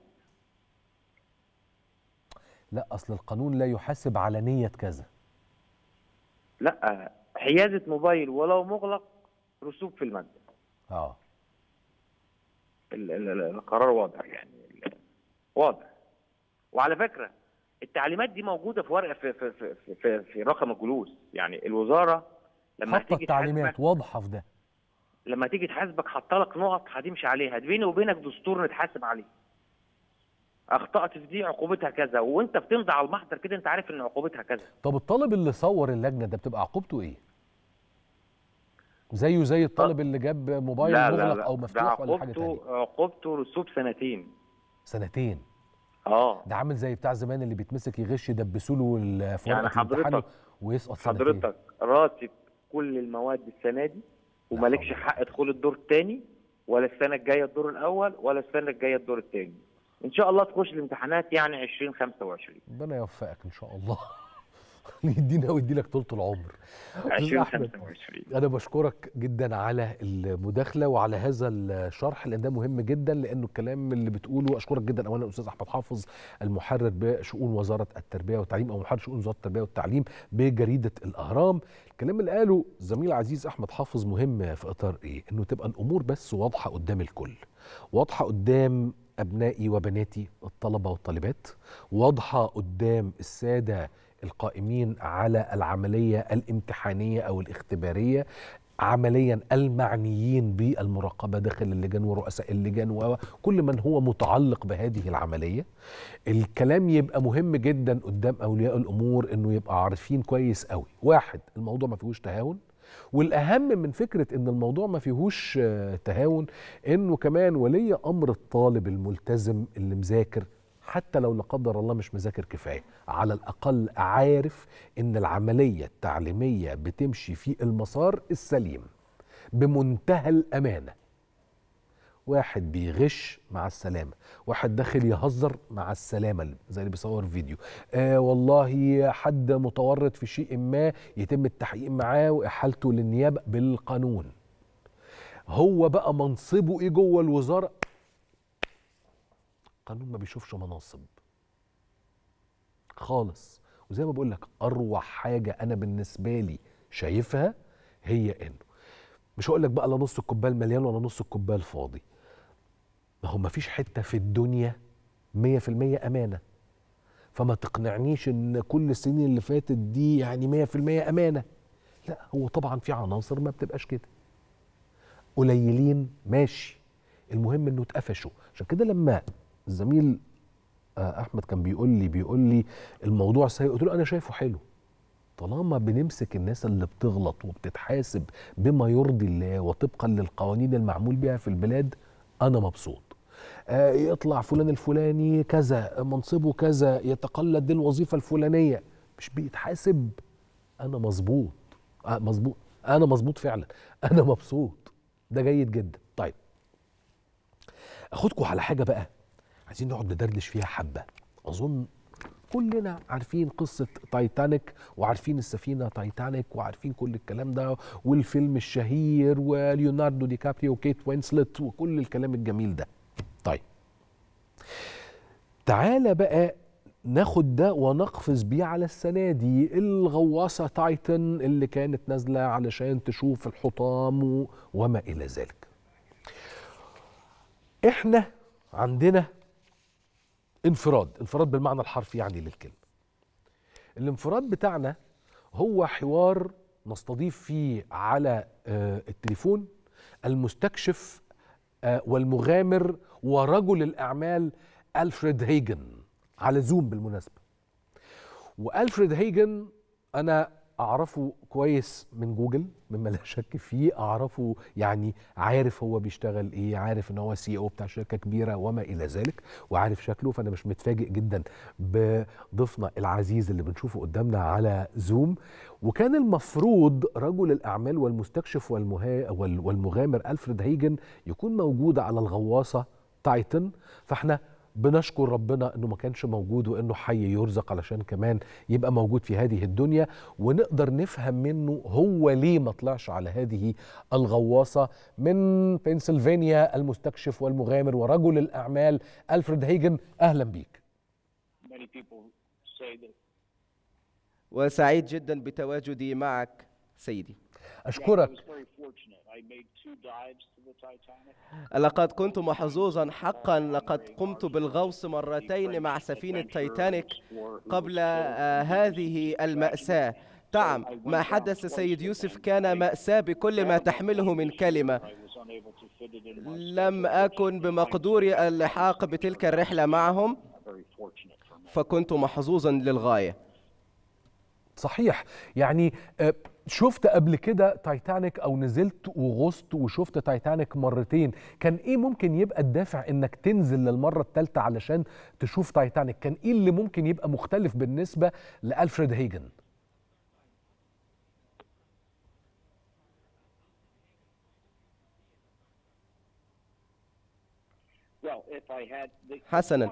لا، اصل القانون لا يحاسب على نيه كذا. لا، حيازه موبايل ولو مغلق رسوب في الماده. اه ال ال القرار واضح، يعني واضح. وعلى فكره التعليمات دي موجوده في ورقه في في في في, في رقم الجلوس. يعني الوزاره لما حاطه تيجي التعليمات واضحه في ده. لما تيجي تحاسبك حاطه لك نقط هتمشي عليها. بيني وبينك دستور نتحاسب عليه. اخطات في دي عقوبتها كذا، وانت بتمضي على المحضر كده انت عارف ان عقوبتها كذا. طب الطالب اللي صور اللجنه ده بتبقى عقوبته ايه؟ زيه زي الطالب اللي جاب موبايل لا مغلق لا لا. او مفتوح ولا حاجه تانية؟ ثانيه. عقوبته رسوب سنتين. سنتين. اه ده عامل زي بتاع زمان اللي بيتمسك يغش يدبسوا له في يعني ورقه الامتحان حضرتك ويسقط سنتين. حضرتك راتب كل المواد السنه دي ومالكش حق دخول الدور الثاني، ولا السنه الجايه الدور الاول، ولا السنه الجايه الدور الثاني. ان شاء الله تخش الامتحانات يعني عشرين خمسة وعشرين. ربنا يوفقك ان شاء الله. يدينا ويدي لك طول العمر. عشرين خمسة وعشرين. انا بشكرك جدا على المداخله وعلى هذا الشرح، لان ده مهم جدا، لانه الكلام اللي بتقوله. اشكرك جدا اولا الاستاذ احمد حافظ، المحرر بشؤون وزاره التربيه والتعليم، او محرر شؤون وزاره التربيه والتعليم بجريده الاهرام. الكلام اللي قاله الزميل العزيز احمد حافظ مهم في اطار ايه؟ انه تبقى الامور بس واضحه قدام الكل، واضحه قدام أبنائي وبناتي الطلبة والطالبات، واضحة قدام السادة القائمين على العملية الامتحانية أو الاختبارية، عمليا المعنيين بالمراقبة داخل اللجان ورؤساء اللجان وكل من هو متعلق بهذه العملية. الكلام يبقى مهم جدا قدام أولياء الأمور، إنه يبقى عارفين كويس قوي. واحد، الموضوع ما فيهوش تهاون، والأهم من فكرة إن الموضوع ما فيهوش تهاون إنه كمان ولي أمر الطالب الملتزم اللي مذاكر حتى لو لا قدر الله مش مذاكر كفايه، على الاقل عارف ان العمليه التعليميه بتمشي في المسار السليم بمنتهى الامانه. واحد بيغش مع السلامه، واحد داخل يهزر مع السلامه زي اللي بيصور فيديو، آه والله حد متورط في شيء ما يتم التحقيق معاه واحالته للنيابه بالقانون. هو بقى منصبه ايه جوه الوزاره؟ القانون ما بيشوفش مناصب خالص. وزي ما بقول لك اروع حاجه انا بالنسبه لي شايفها هي انه مش هقول لك بقى لا نص الكوبايه المليان ولا نص الكوبايه الفاضي. ما هو ما فيش حته في الدنيا مية في المية امانه، فما تقنعنيش ان كل السنين اللي فاتت دي يعني مية في المية امانه. لا، هو طبعا في عناصر ما بتبقاش كده، قليلين ماشي، المهم انه اتقفشوا. عشان كده لما الزميل احمد كان بيقول لي بيقول لي الموضوع سيء، قلت له انا شايفه حلو. طالما بنمسك الناس اللي بتغلط وبتتحاسب بما يرضي الله وطبقا للقوانين المعمول بها في البلاد، انا مبسوط. آه يطلع فلان الفلاني كذا، منصبه كذا، يتقلد الوظيفه الفلانيه، مش بيتحاسب، انا مظبوط. آه مظبوط، انا مظبوط فعلا، انا مبسوط، ده جيد جدا. طيب اخدكم على حاجه بقى عايزين نقعد ندردش فيها حبه. اظن كلنا عارفين قصة تايتانيك وعارفين السفينة تايتانيك وعارفين كل الكلام ده والفيلم الشهير وليوناردو دي كابريو وكيت وينسلت وكل الكلام الجميل ده. طيب تعالى بقى ناخد ده ونقفز بيه على السنة دي، الغواصة تايتن اللي كانت نازلة علشان تشوف الحطام وما إلى ذلك. احنا عندنا انفراد، انفراد بالمعنى الحرفي يعني للكلمة. الانفراد بتاعنا هو حوار نستضيف فيه على آه التليفون المستكشف آه والمغامر ورجل الأعمال ألفريد هيجن على زوم بالمناسبة. وألفريد هيجن أنا أعرفه كويس من جوجل مما لا شك فيه، أعرفه يعني عارف هو بيشتغل إيه، عارف إن هو سي أو بتاع شركة كبيرة وما إلى ذلك، وعارف شكله، فأنا مش متفاجئ جدا بضيفنا العزيز اللي بنشوفه قدامنا على زوم. وكان المفروض رجل الأعمال والمستكشف والمها والمغامر ألفريد هيجن يكون موجود على الغواصة تايتن، فإحنا بنشكر ربنا انه ما كانش موجود وانه حي يرزق علشان كمان يبقى موجود في هذه الدنيا، ونقدر نفهم منه هو ليه ما طلعش على هذه الغواصة. من بنسلفانيا المستكشف والمغامر ورجل الأعمال ألفريد هيجن، أهلا بيك. وسعيد جدا بتواجدي معك سيدي. أشكرك. لقد كنت محظوظا حقا، لقد قمت بالغوص مرتين مع سفينة تايتانيك قبل آه هذه المأساة. نعم، ما حدث سيد يوسف كان مأساة بكل ما تحمله من كلمة. لم أكن بمقدوري اللحاق بتلك الرحلة معهم، فكنت محظوظا للغاية. صحيح، يعني شفت قبل كده تايتانيك او نزلت وغصت وشفت تايتانيك مرتين، كان ايه ممكن يبقى الدافع انك تنزل للمرة الثالثة علشان تشوف تايتانيك؟ كان ايه اللي ممكن يبقى مختلف بالنسبة لألفريد هيجن؟ حسنا،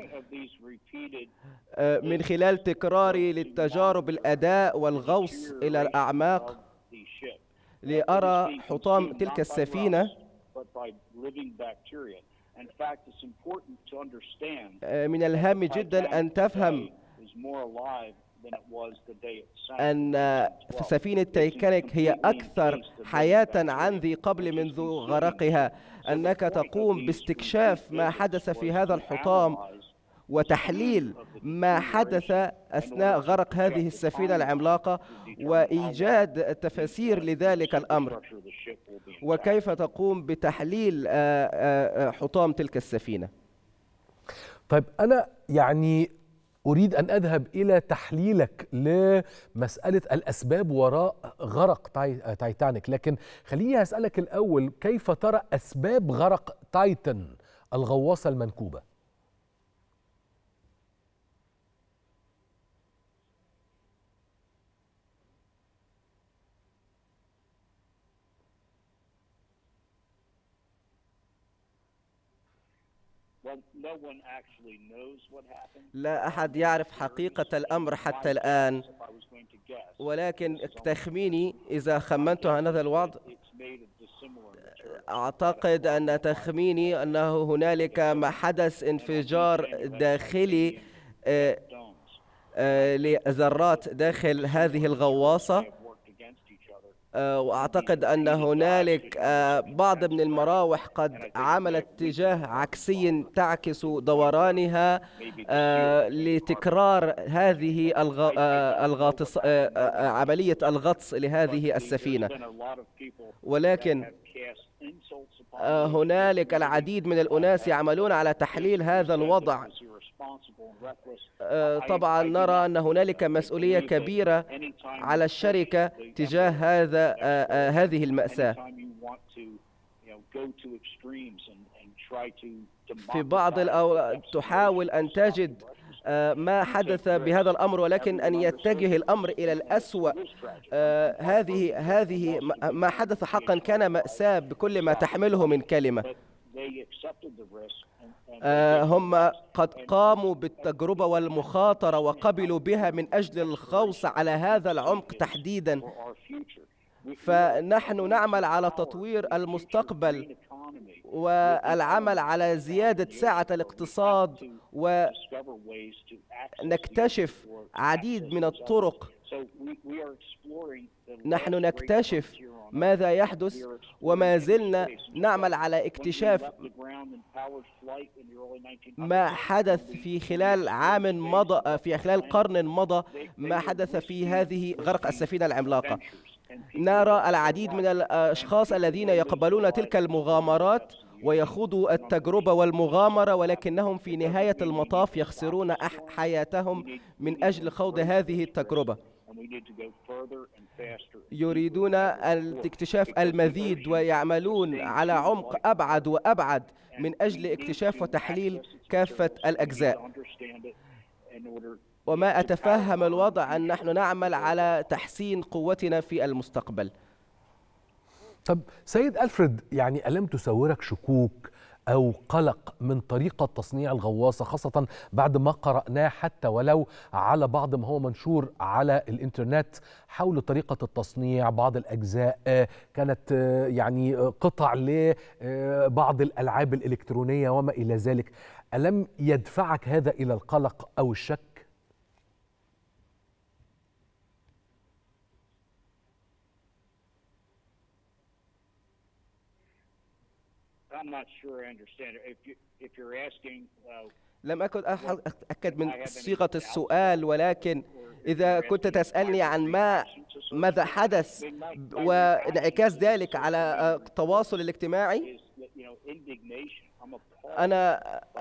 من خلال تكراري للتجارب الأداء والغوص إلى الأعماق لأرى حطام تلك السفينة، من الهام جدا أن تفهم أن سفينة تايتانيك هي أكثر حياة عن ذي قبل منذ غرقها، أنك تقوم باستكشاف ما حدث في هذا الحطام وتحليل ما حدث أثناء غرق هذه السفينة العملاقة وإيجاد تفاسير لذلك الأمر، وكيف تقوم بتحليل حطام تلك السفينة. طيب أنا يعني أريد أن أذهب إلى تحليلك لمسألة الأسباب وراء غرق تاي... تايتانيك، لكن خليني أسألك الأول، كيف ترى أسباب غرق تايتن الغواصة المنكوبة؟ لا أحد يعرف حقيقة الأمر حتى الآن، ولكن تخميني إذا خمنت عن هذا الوضع أعتقد أن تخميني أنه هنالك ما حدث انفجار داخلي لذرات داخل هذه الغواصة، وأعتقد أن هنالك بعض من المراوح قد عملت اتجاه عكسي تعكس دورانها لتكرار هذه الغاطس عملية الغطس لهذه السفينة. ولكن هنالك العديد من الأناس يعملون على تحليل هذا الوضع. طبعا نرى أن هنالك مسؤولية كبيرة على الشركة تجاه هذا هذه المأساة. في بعض الأوقات تحاول أن تجد ما حدث بهذا الأمر، ولكن أن يتجه الأمر إلى الأسوأ. هذه هذه ما حدث حقا كان مأساة بكل ما تحمله من كلمة. هم قد قاموا بالتجربة والمخاطرة وقبلوا بها من أجل الغوص على هذا العمق تحديدا. فنحن نعمل على تطوير المستقبل والعمل على زيادة سعة الاقتصاد، ونكتشف عديد من الطرق. نحن نكتشف ماذا يحدث، وما زلنا نعمل على اكتشاف ما حدث في خلال عام مضى، في خلال قرن مضى، ما حدث في هذه غرق السفينة العملاقة. نرى العديد من الأشخاص الذين يقبلون تلك المغامرات ويخوضوا التجربة والمغامرة، ولكنهم في نهاية المطاف يخسرون حياتهم من أجل خوض هذه التجربة. يريدون الاكتشاف المزيد ويعملون على عمق أبعد وأبعد من أجل اكتشاف وتحليل كافة الأجزاء. وما أتفهم الوضع أن نحن نعمل على تحسين قوتنا في المستقبل. طب سيد ألفريد، يعني ألم تسورك شكوك أو قلق من طريقة تصنيع الغواصة، خاصة بعد ما قرأناه حتى ولو على بعض ما هو منشور على الإنترنت حول طريقة التصنيع؟ بعض الأجزاء كانت يعني قطع لبعض الألعاب الإلكترونية وما إلى ذلك. ألم يدفعك هذا إلى القلق أو الشك؟ لم أكن أتأكد من صيغة السؤال، ولكن إذا كنت تسألني عن ما ماذا حدث وانعكاس ذلك على التواصل الاجتماعي، أنا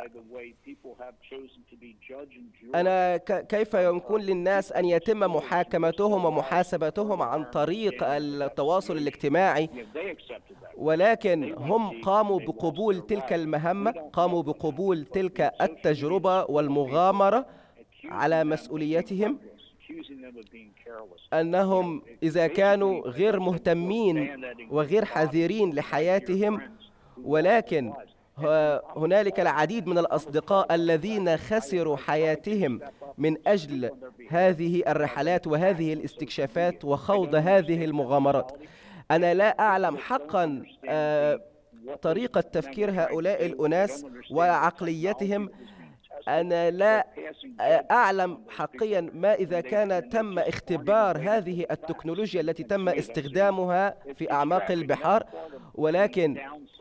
أنا كيف يمكن للناس أن يتم محاكمتهم ومحاسبتهم عن طريق التواصل الاجتماعي؟ ولكن هم قاموا بقبول تلك المهمة، قاموا بقبول تلك التجربة والمغامرة على مسؤوليتهم. أنهم إذا كانوا غير مهتمين وغير حذرين لحياتهم، ولكن هنالك العديد من الأصدقاء الذين خسروا حياتهم من أجل هذه الرحلات وهذه الاستكشافات وخوض هذه المغامرات. أنا لا أعلم حقا طريقة تفكير هؤلاء الأناس وعقليتهم. أنا لا أعلم حقيا ما إذا كان تم اختبار هذه التكنولوجيا التي تم استخدامها في أعماق البحار، ولكن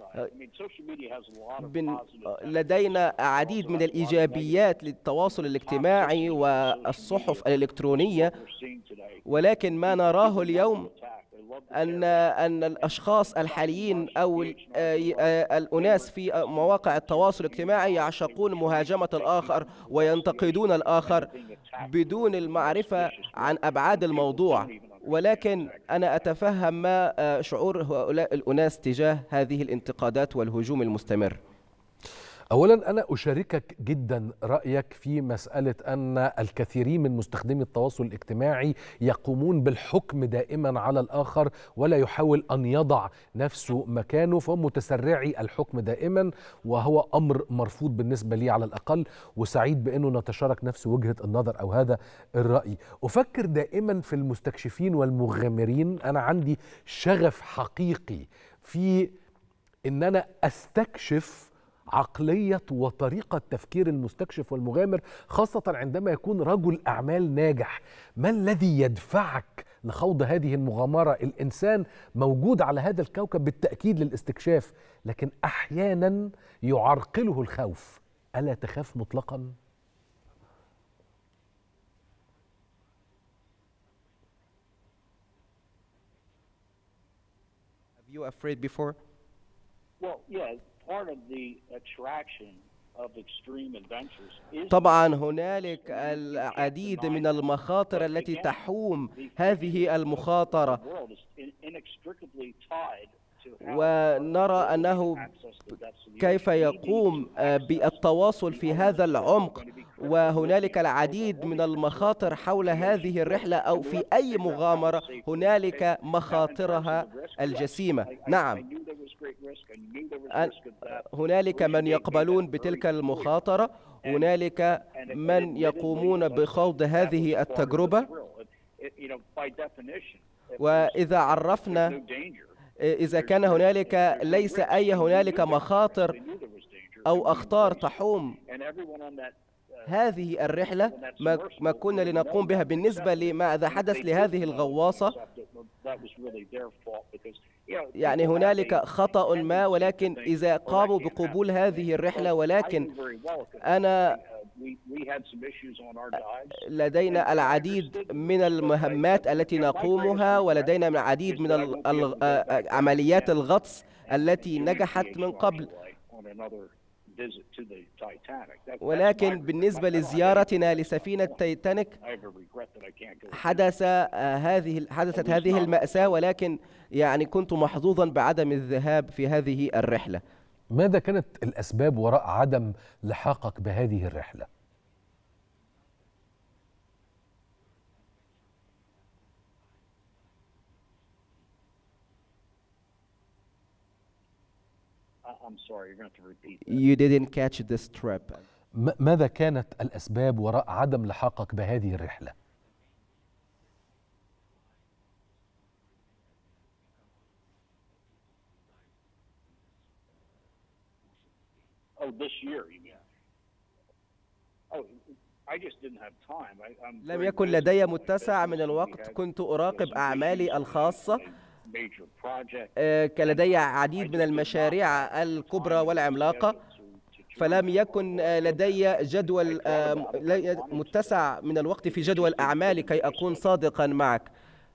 لدينا عديد من الإيجابيات للتواصل الاجتماعي والصحف الإلكترونية. ولكن ما نراه اليوم أن أن الأشخاص الحاليين أو الأناس في مواقع التواصل الاجتماعي يعشقون مهاجمة الآخر وينتقدون الآخر بدون المعرفة عن أبعاد الموضوع. ولكن أنا أتفهم ما شعور هؤلاء الأناس تجاه هذه الانتقادات والهجوم المستمر. أولا أنا أشاركك جدا رأيك في مسألة أن الكثيرين من مستخدمي التواصل الاجتماعي يقومون بالحكم دائما على الآخر ولا يحاول أن يضع نفسه مكانه، فهم متسرعي الحكم دائما، وهو أمر مرفوض بالنسبة لي على الأقل، وسعيد بأنه نتشارك نفس وجهة النظر أو هذا الرأي. أفكر دائما في المستكشفين والمغامرين. أنا عندي شغف حقيقي في أن أنا أستكشف عقلية وطريقة تفكير المستكشف والمغامر، خاصة عندما يكون رجل أعمال ناجح. ما الذي يدفعك لخوض هذه المغامرة؟ الإنسان موجود على هذا الكوكب بالتأكيد للاستكشاف، لكن أحيانا يعرقله الخوف. ألا تخاف مطلقا؟ Have you afraid before? Well, yeah, part of the attraction of extreme adventures is طبعا هنالك العديد من المخاطر التي تحوم هذه المخاطرة، the world is in- inextricably tied to how ونرى أنه access to depths of the كيف ocean. يقوم بالتواصل في هذا العمق، وهنالك العديد من المخاطر حول هذه الرحلة أو في أي مغامرة هنالك مخاطرها الجسيمة. نعم، هنالك من يقبلون بتلك المخاطرة، هنالك من يقومون بخوض هذه التجربة، وإذا عرفنا إذا كان هنالك ليس أي هنالك مخاطر أو أخطار تحوم هذه الرحلة ما ما كنا لنقوم بها. بالنسبة لماذا حدث لهذه الغواصة، يعني هنالك خطأ ما، ولكن إذا قاموا بقبول هذه الرحلة، ولكن أنا لدينا العديد من المهمات التي نقومها، ولدينا العديد من ال- ال- عمليات الغطس التي نجحت من قبل. ولكن بالنسبة لزيارتنا لسفينة تايتانيك حدث آه، هذه حدثت هذه المأساة، ولكن يعني كنت محظوظا بعدم الذهاب في هذه الرحلة. ماذا كانت الأسباب وراء عدم لحاقك بهذه الرحلة؟ I'm sorry, you're going to have to repeat that. You didn't catch this trip. م- ماذا كانت الأسباب وراء عدم لحاقك بهذه الرحلة؟ Oh, this year, you mean? Oh, I just didn't have time. I, I'm لم very يكن busy لدي with my متسع business, من and we الوقت، had كنت أراقب some أعمالي issues الخاصة. and a major project. آه، كان لدي عديد من المشاريع الكبرى والعملاقة، فلم يكن آه، لدي جدول آه، لا- متسع من الوقت في جدول أعمالي كي أكون صادقا معك.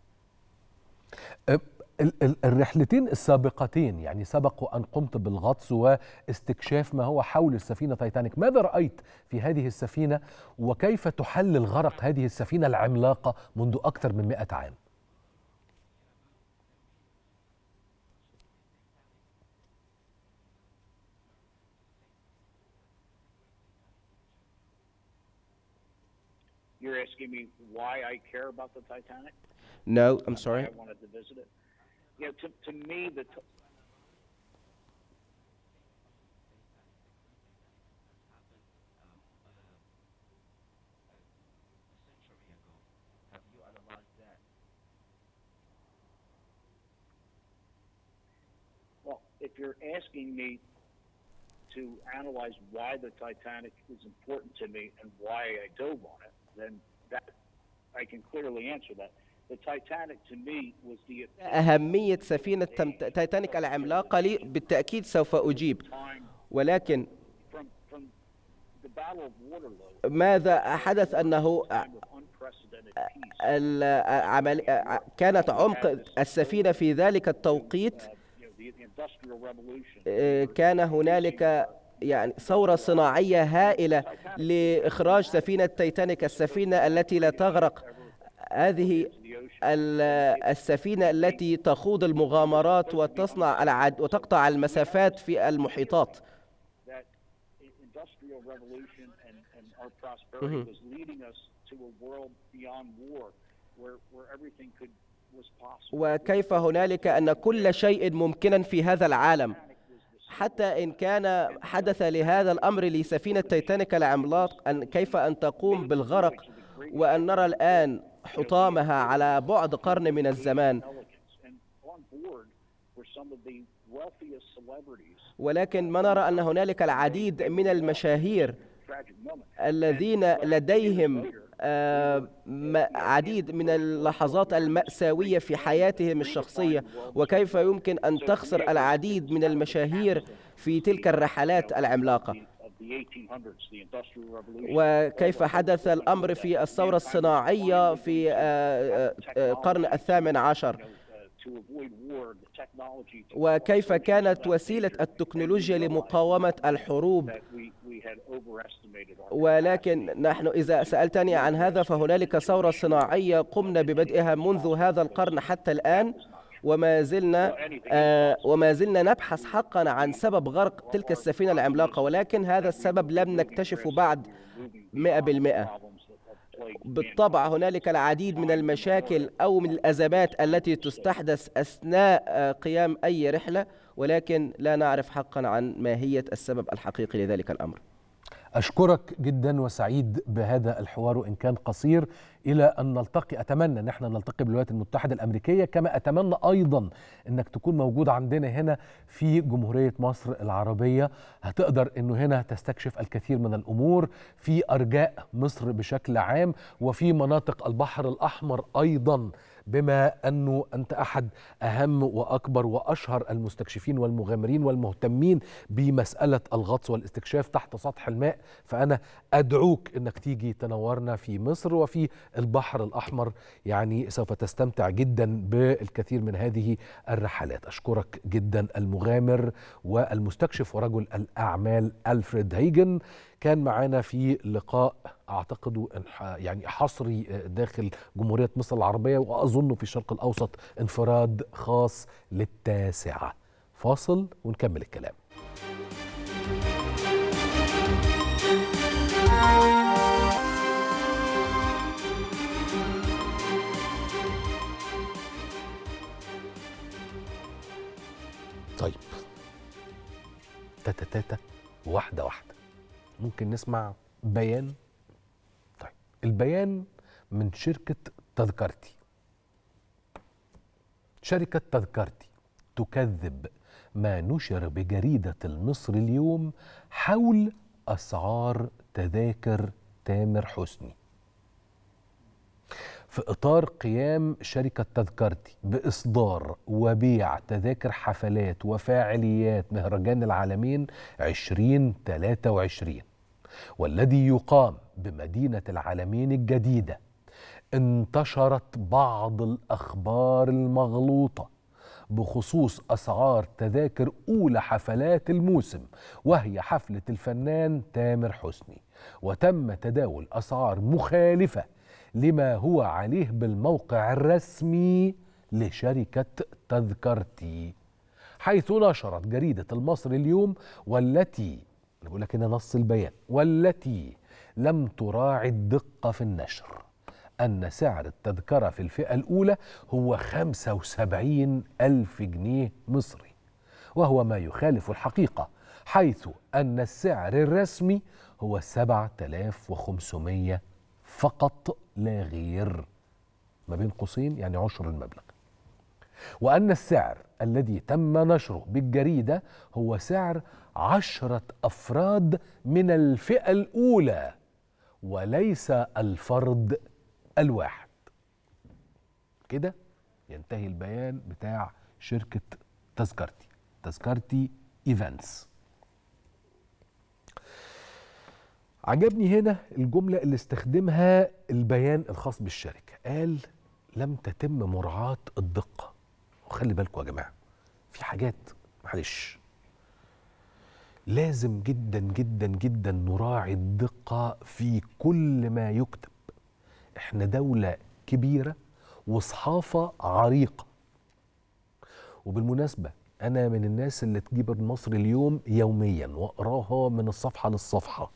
أه، ال- ال- الرحلتين السابقتين، يعني سبق أن قمت بالغطس واستكشاف ما هو حول السفينة تايتانيك. ماذا رأيت في هذه السفينة، وكيف تحلل غرق هذه السفينة العملاقة منذ أكثر من مئة عام؟ You're asking me why I care about the Titanic? No, I'm Why sorry. I wanted to visit it? Yeah, to, to me, the t- well, if you're asking me to analyze why the Titanic is important to me and why I dove on it, then that I can clearly answer that. The Titanic to me was the أهمية سفينة تم- تايتانيك العملاقة لي بالتأكيد سوف أجيب، time ولكن from from the Battle of Waterloo. ماذا حدث أنه Time of unprecedented peace. العمل كانت عمق السفينة في ذلك التوقيت. Uh, you know, the, the Industrial Revolution. آه، كان هنالك يعني ثورة صناعية هائلة لإخراج سفينة تايتانيك، السفينة التي لا تغرق، هذه ال- السفينة التي تخوض المغامرات وتصنع العد وتقطع المسافات في المحيطات. That industrial revolution and, and our prosperity was leading us to a world beyond war where, where everything could was possible. وكيف هنالك أن كل شيء ممكنا في هذا العالم، حتى إن كان حدث لهذا الأمر لسفينة تيتانيك العملاق أن كيف أن تقوم بالغرق، وأن نرى الآن حطامها على بعد قرن من الزمان. ولكن ما نرى أن هنالك العديد من المشاهير الذين لديهم آه عديد من اللحظات المأساوية في حياتهم الشخصية، وكيف يمكن أن تخسر العديد من المشاهير في تلك الرحلات العملاقة، وكيف حدث الأمر في الثورة الصناعية في القرن الثامن عشر، وكيف كانت وسيلة التكنولوجيا لمقاومة الحروب. ولكن نحن إذا سألتني عن هذا فهنالك ثورة صناعية قمنا ببدئها منذ هذا القرن حتى الآن، وما زلنا آه وما زلنا نبحث حقا عن سبب غرق تلك السفينة العملاقة، ولكن هذا السبب لم نكتشفه بعد مئة بالمئة. بالطبع هنالك العديد من المشاكل أو من الأزمات التي تستحدث أثناء قيام أي رحلة، ولكن لا نعرف حقا عن ماهية السبب الحقيقي لذلك الأمر. أشكرك جدا وسعيد بهذا الحوار وإن كان قصير، إلى أن نلتقي. أتمنى أن احنا نلتقي بالولايات المتحدة الأمريكية، كما أتمنى أيضا أنك تكون موجود عندنا هنا في جمهورية مصر العربية. هتقدر أنه هنا تستكشف الكثير من الأمور في أرجاء مصر بشكل عام وفي مناطق البحر الأحمر أيضا، بما أنه أنت أحد أهم وأكبر وأشهر المستكشفين والمغامرين والمهتمين بمسألة الغطس والاستكشاف تحت سطح الماء. فأنا أدعوك أنك تيجي تنورنا في مصر وفي البحر الأحمر، يعني سوف تستمتع جدا بالكثير من هذه الرحلات. أشكرك جدا المغامر والمستكشف ورجل الأعمال ألفريد هيجن، كان معنا في لقاء أعتقد يعني حصري داخل جمهورية مصر العربية، وأظن في الشرق الأوسط انفراد خاص للتاسعة. فاصل ونكمل الكلام. طيب، تاتا تاتا واحدة واحدة، ممكن نسمع بيان؟ طيب، البيان من شركة تذكرتي. شركة تذكرتي تكذب ما نشر بجريدة المصري اليوم حول أسعار تذاكر تامر حسني. في إطار قيام شركة تذكرتي بإصدار وبيع تذاكر حفلات وفاعليات مهرجان العالمين عشرين ثلاثة وعشرين، والذي يقام بمدينة العالمين الجديدة، انتشرت بعض الأخبار المغلوطة بخصوص أسعار تذاكر أولى حفلات الموسم، وهي حفلة الفنان تامر حسني، وتم تداول أسعار مخالفة لما هو عليه بالموقع الرسمي لشركة تذكرتي، حيث نشرت جريدة المصري اليوم والتي أنا بقول لك هنا نص البيان، والتي لم تراعي الدقة في النشر، أن سعر التذكرة في الفئة الأولى هو خمسة وسبعين ألف جنيه مصري، وهو ما يخالف الحقيقة، حيث أن السعر الرسمي هو سبعة آلاف وخمسمائة فقط لا غير، ما بين قوسين يعني عشر المبلغ. وأن السعر الذي تم نشره بالجريدة هو سعر عشرة أفراد من الفئة الأولى وليس الفرد الواحد. كده ينتهي البيان بتاع شركة تذكرتي، تذكرتي إيفنتس. عجبني هنا الجملة اللي استخدمها البيان الخاص بالشركة، قال لم تتم مراعاة الدقة. وخلي بالكم يا جماعة، في حاجات معلش لازم جدا جدا جدا نراعي الدقة في كل ما يكتب. احنا دولة كبيرة وصحافة عريقة، وبالمناسبة أنا من الناس اللي تجيب المصري اليوم يوميا وأقراها من الصفحة للصفحة.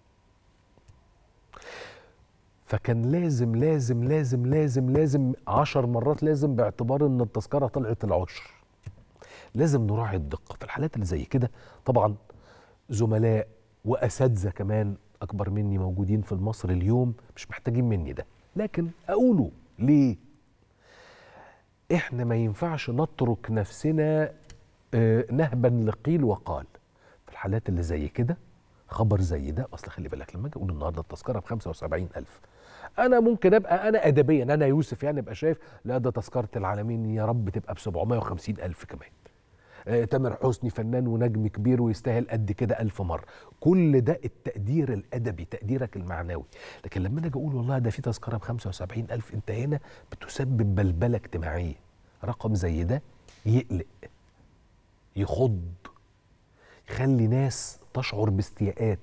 فكان لازم لازم لازم لازم لازم عشر مرات لازم، باعتبار ان التذكرة طلعت العشر. لازم نراعي الدقة في الحالات اللي زي كده. طبعا زملاء وأساتذة كمان أكبر مني موجودين في المصري اليوم مش محتاجين مني ده، لكن أقوله ليه؟ إحنا ما ينفعش نترك نفسنا نهبا لقيل وقال. في الحالات اللي زي كده خبر زي ده، أصل خلي بالك لما أجي أقول النهاردة التذكرة ب خمسة وسبعين ألف، أنا ممكن أبقى أنا أدبيا أنا يوسف يعني أبقى شايف لا ده تذكرة العالمين يا رب تبقى ب سبعمائة وخمسين ألف كمان. آه تامر حسني فنان ونجم كبير ويستاهل قد كده ألف مرة. كل ده التقدير الأدبي، تقديرك المعنوي. لكن لما أنا أجي أقول والله ده في تذكرة ب خمسة وسبعين ألف، أنت هنا بتسبب بلبلة اجتماعية. رقم زي ده يقلق، يخض، يخلي ناس تشعر باستياءات،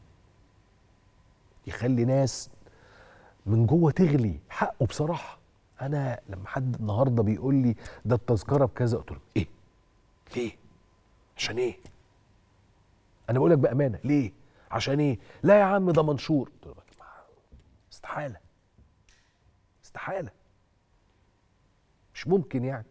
يخلي ناس من جوه تغلي. حقه بصراحة. أنا لما حد النهاردة بيقول لي ده التذكرة بكذا، قلت له إيه؟ ليه؟ عشان إيه؟ أنا بقول لك بأمانة، ليه؟ عشان إيه؟ لا يا عم ده منشور. قلت له استحالة، استحالة، مش ممكن يعني.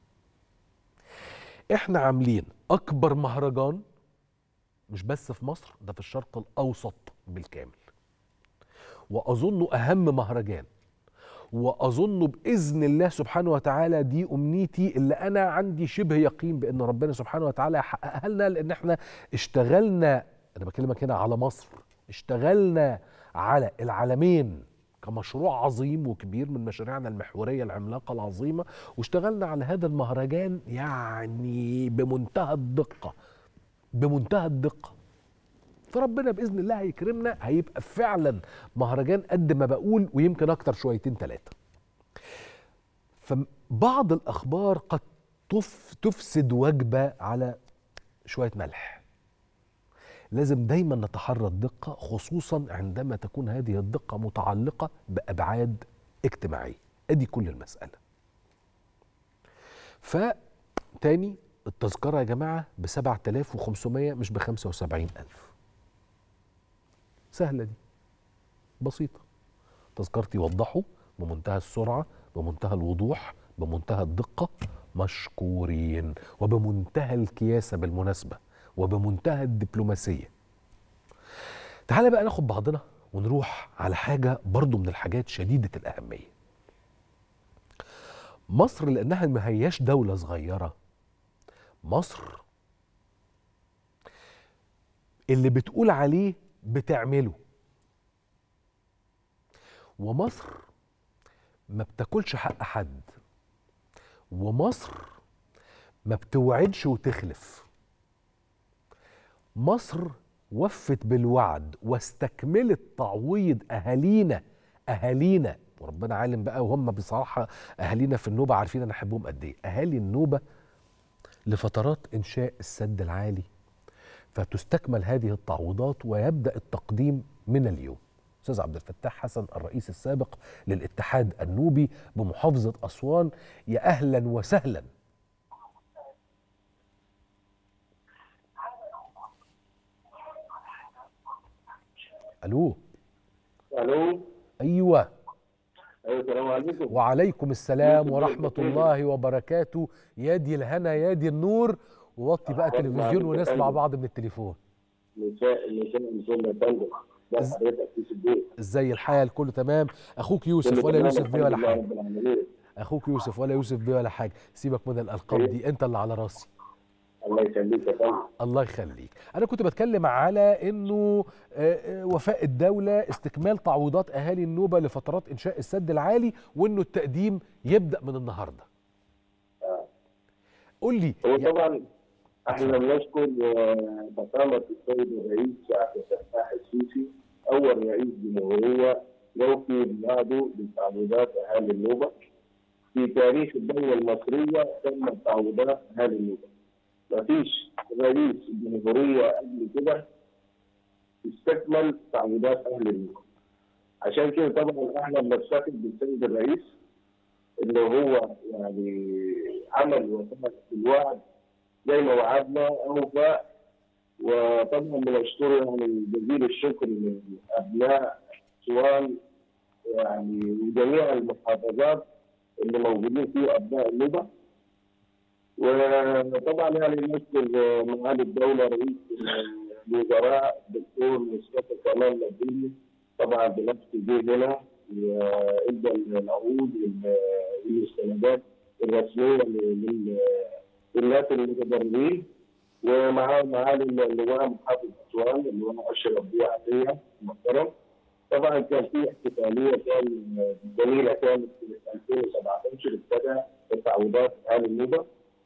إحنا عاملين أكبر مهرجان مش بس في مصر، ده في الشرق الأوسط بالكامل، وأظنه أهم مهرجان، وأظنه بإذن الله سبحانه وتعالى دي أمنيتي اللي أنا عندي شبه يقين بأن ربنا سبحانه وتعالى يحققها لنا، لأن احنا اشتغلنا، أنا بكلمك هنا على مصر، اشتغلنا على العالمين كمشروع عظيم وكبير من مشاريعنا المحورية العملاقة العظيمة، واشتغلنا على هذا المهرجان يعني بمنتهى الدقة، بمنتهى الدقة. فربنا بإذن الله هيكرمنا، هيبقى فعلا مهرجان قد ما بقول ويمكن أكتر شويتين ثلاثة. فبعض الأخبار قد تف تفسد وجبة على شوية ملح. لازم دايما نتحرى الدقة، خصوصا عندما تكون هذه الدقة متعلقة بأبعاد اجتماعية. أدي كل المسألة. فتاني، التذكرة يا جماعة بسبعة آلاف وخمسمائة مش بخمسة وسبعين ألف. سهلة دي، بسيطة. تذكرتي وضحوا بمنتهى السرعة، بمنتهى الوضوح، بمنتهى الدقة، مشكورين، وبمنتهى الكياسة بالمناسبة، وبمنتهى الدبلوماسية. تعال بقى ناخد بعضنا ونروح على حاجة برضو من الحاجات شديدة الأهمية. مصر لأنها ما هياش دولة صغيرة، مصر اللي بتقول عليه بتعمله، ومصر ما بتاكلش حق حد، ومصر ما بتوعدش وتخلف. مصر وفت بالوعد واستكملت تعويض أهالينا أهالينا وربنا عالم بقى، وهم بصراحة أهالينا في النوبة عارفين أنا أحبهم قد إيه، أهالي النوبة لفترات إنشاء السد العالي. فتستكمل هذه التعويضات ويبدأ التقديم من اليوم. أستاذ عبد الفتاح حسن الرئيس السابق للاتحاد النوبي بمحافظة أسوان، يا أهلا وسهلا. ألو ألو. أيوة. أيوة، السلام عليكم. وعليكم السلام ورحمة الله وبركاته. يا دي الهنا يا دي النور. ووطي بقى تلفزيون ونسمع بعض من التليفون. مساء مساء مساء يا فندم. حضرتك في البيت. ازاي الحال؟ كله تمام. اخوك يوسف ولا يوسف بيه ولا حاجه؟ اخوك يوسف ولا يوسف بيه ولا حاجه. سيبك من الالقاب دي، انت اللي على راسي. الله يخليك يا فندم. الله يخليك. انا كنت بتكلم على انه وفاء الدوله استكمال تعويضات اهالي النوبه لفترات انشاء السد العالي، وانه التقديم يبدا من النهارده. آه. قول لي. هو طبعا احنا بنشكر فخامه السيد الرئيس عبد الفتاح السيسي، اول رئيس جمهوريه يوفي بوعده بتعويضات اهالي النوبه. في تاريخ الدوله المصريه تم تعويضات اهالي النوبه. ما فيش رئيس جمهوريه قبل كده استكمل تعويضات اهل النوبه. عشان كده طبعا احنا بنفتخر بالسيد الرئيس اللي هو يعني عمل وفاء بالوعد زي ما وعدنا أوفى. وطبعا بنشكر يعني جزيل الشكر لأبناء أسوان يعني من جميع المحافظات اللي موجودين فيه أبناء النوبة. وطبعا يعني نشكر معالي الدولة رئيس الوزراء الدكتور مصطفى كمال مدبولي طبعا بنفسه جه هنا وادى العقود والمستندات الرسميه للناس المتضررين، ومعاه معالي اللواء محافظ اسوان اللواء اشرف بيه عطيه المحترم. طبعا كان في احتفاليه كان جميله كانت في ألفين وسبعة عشر ابتدى التعويضات اهل النوبه،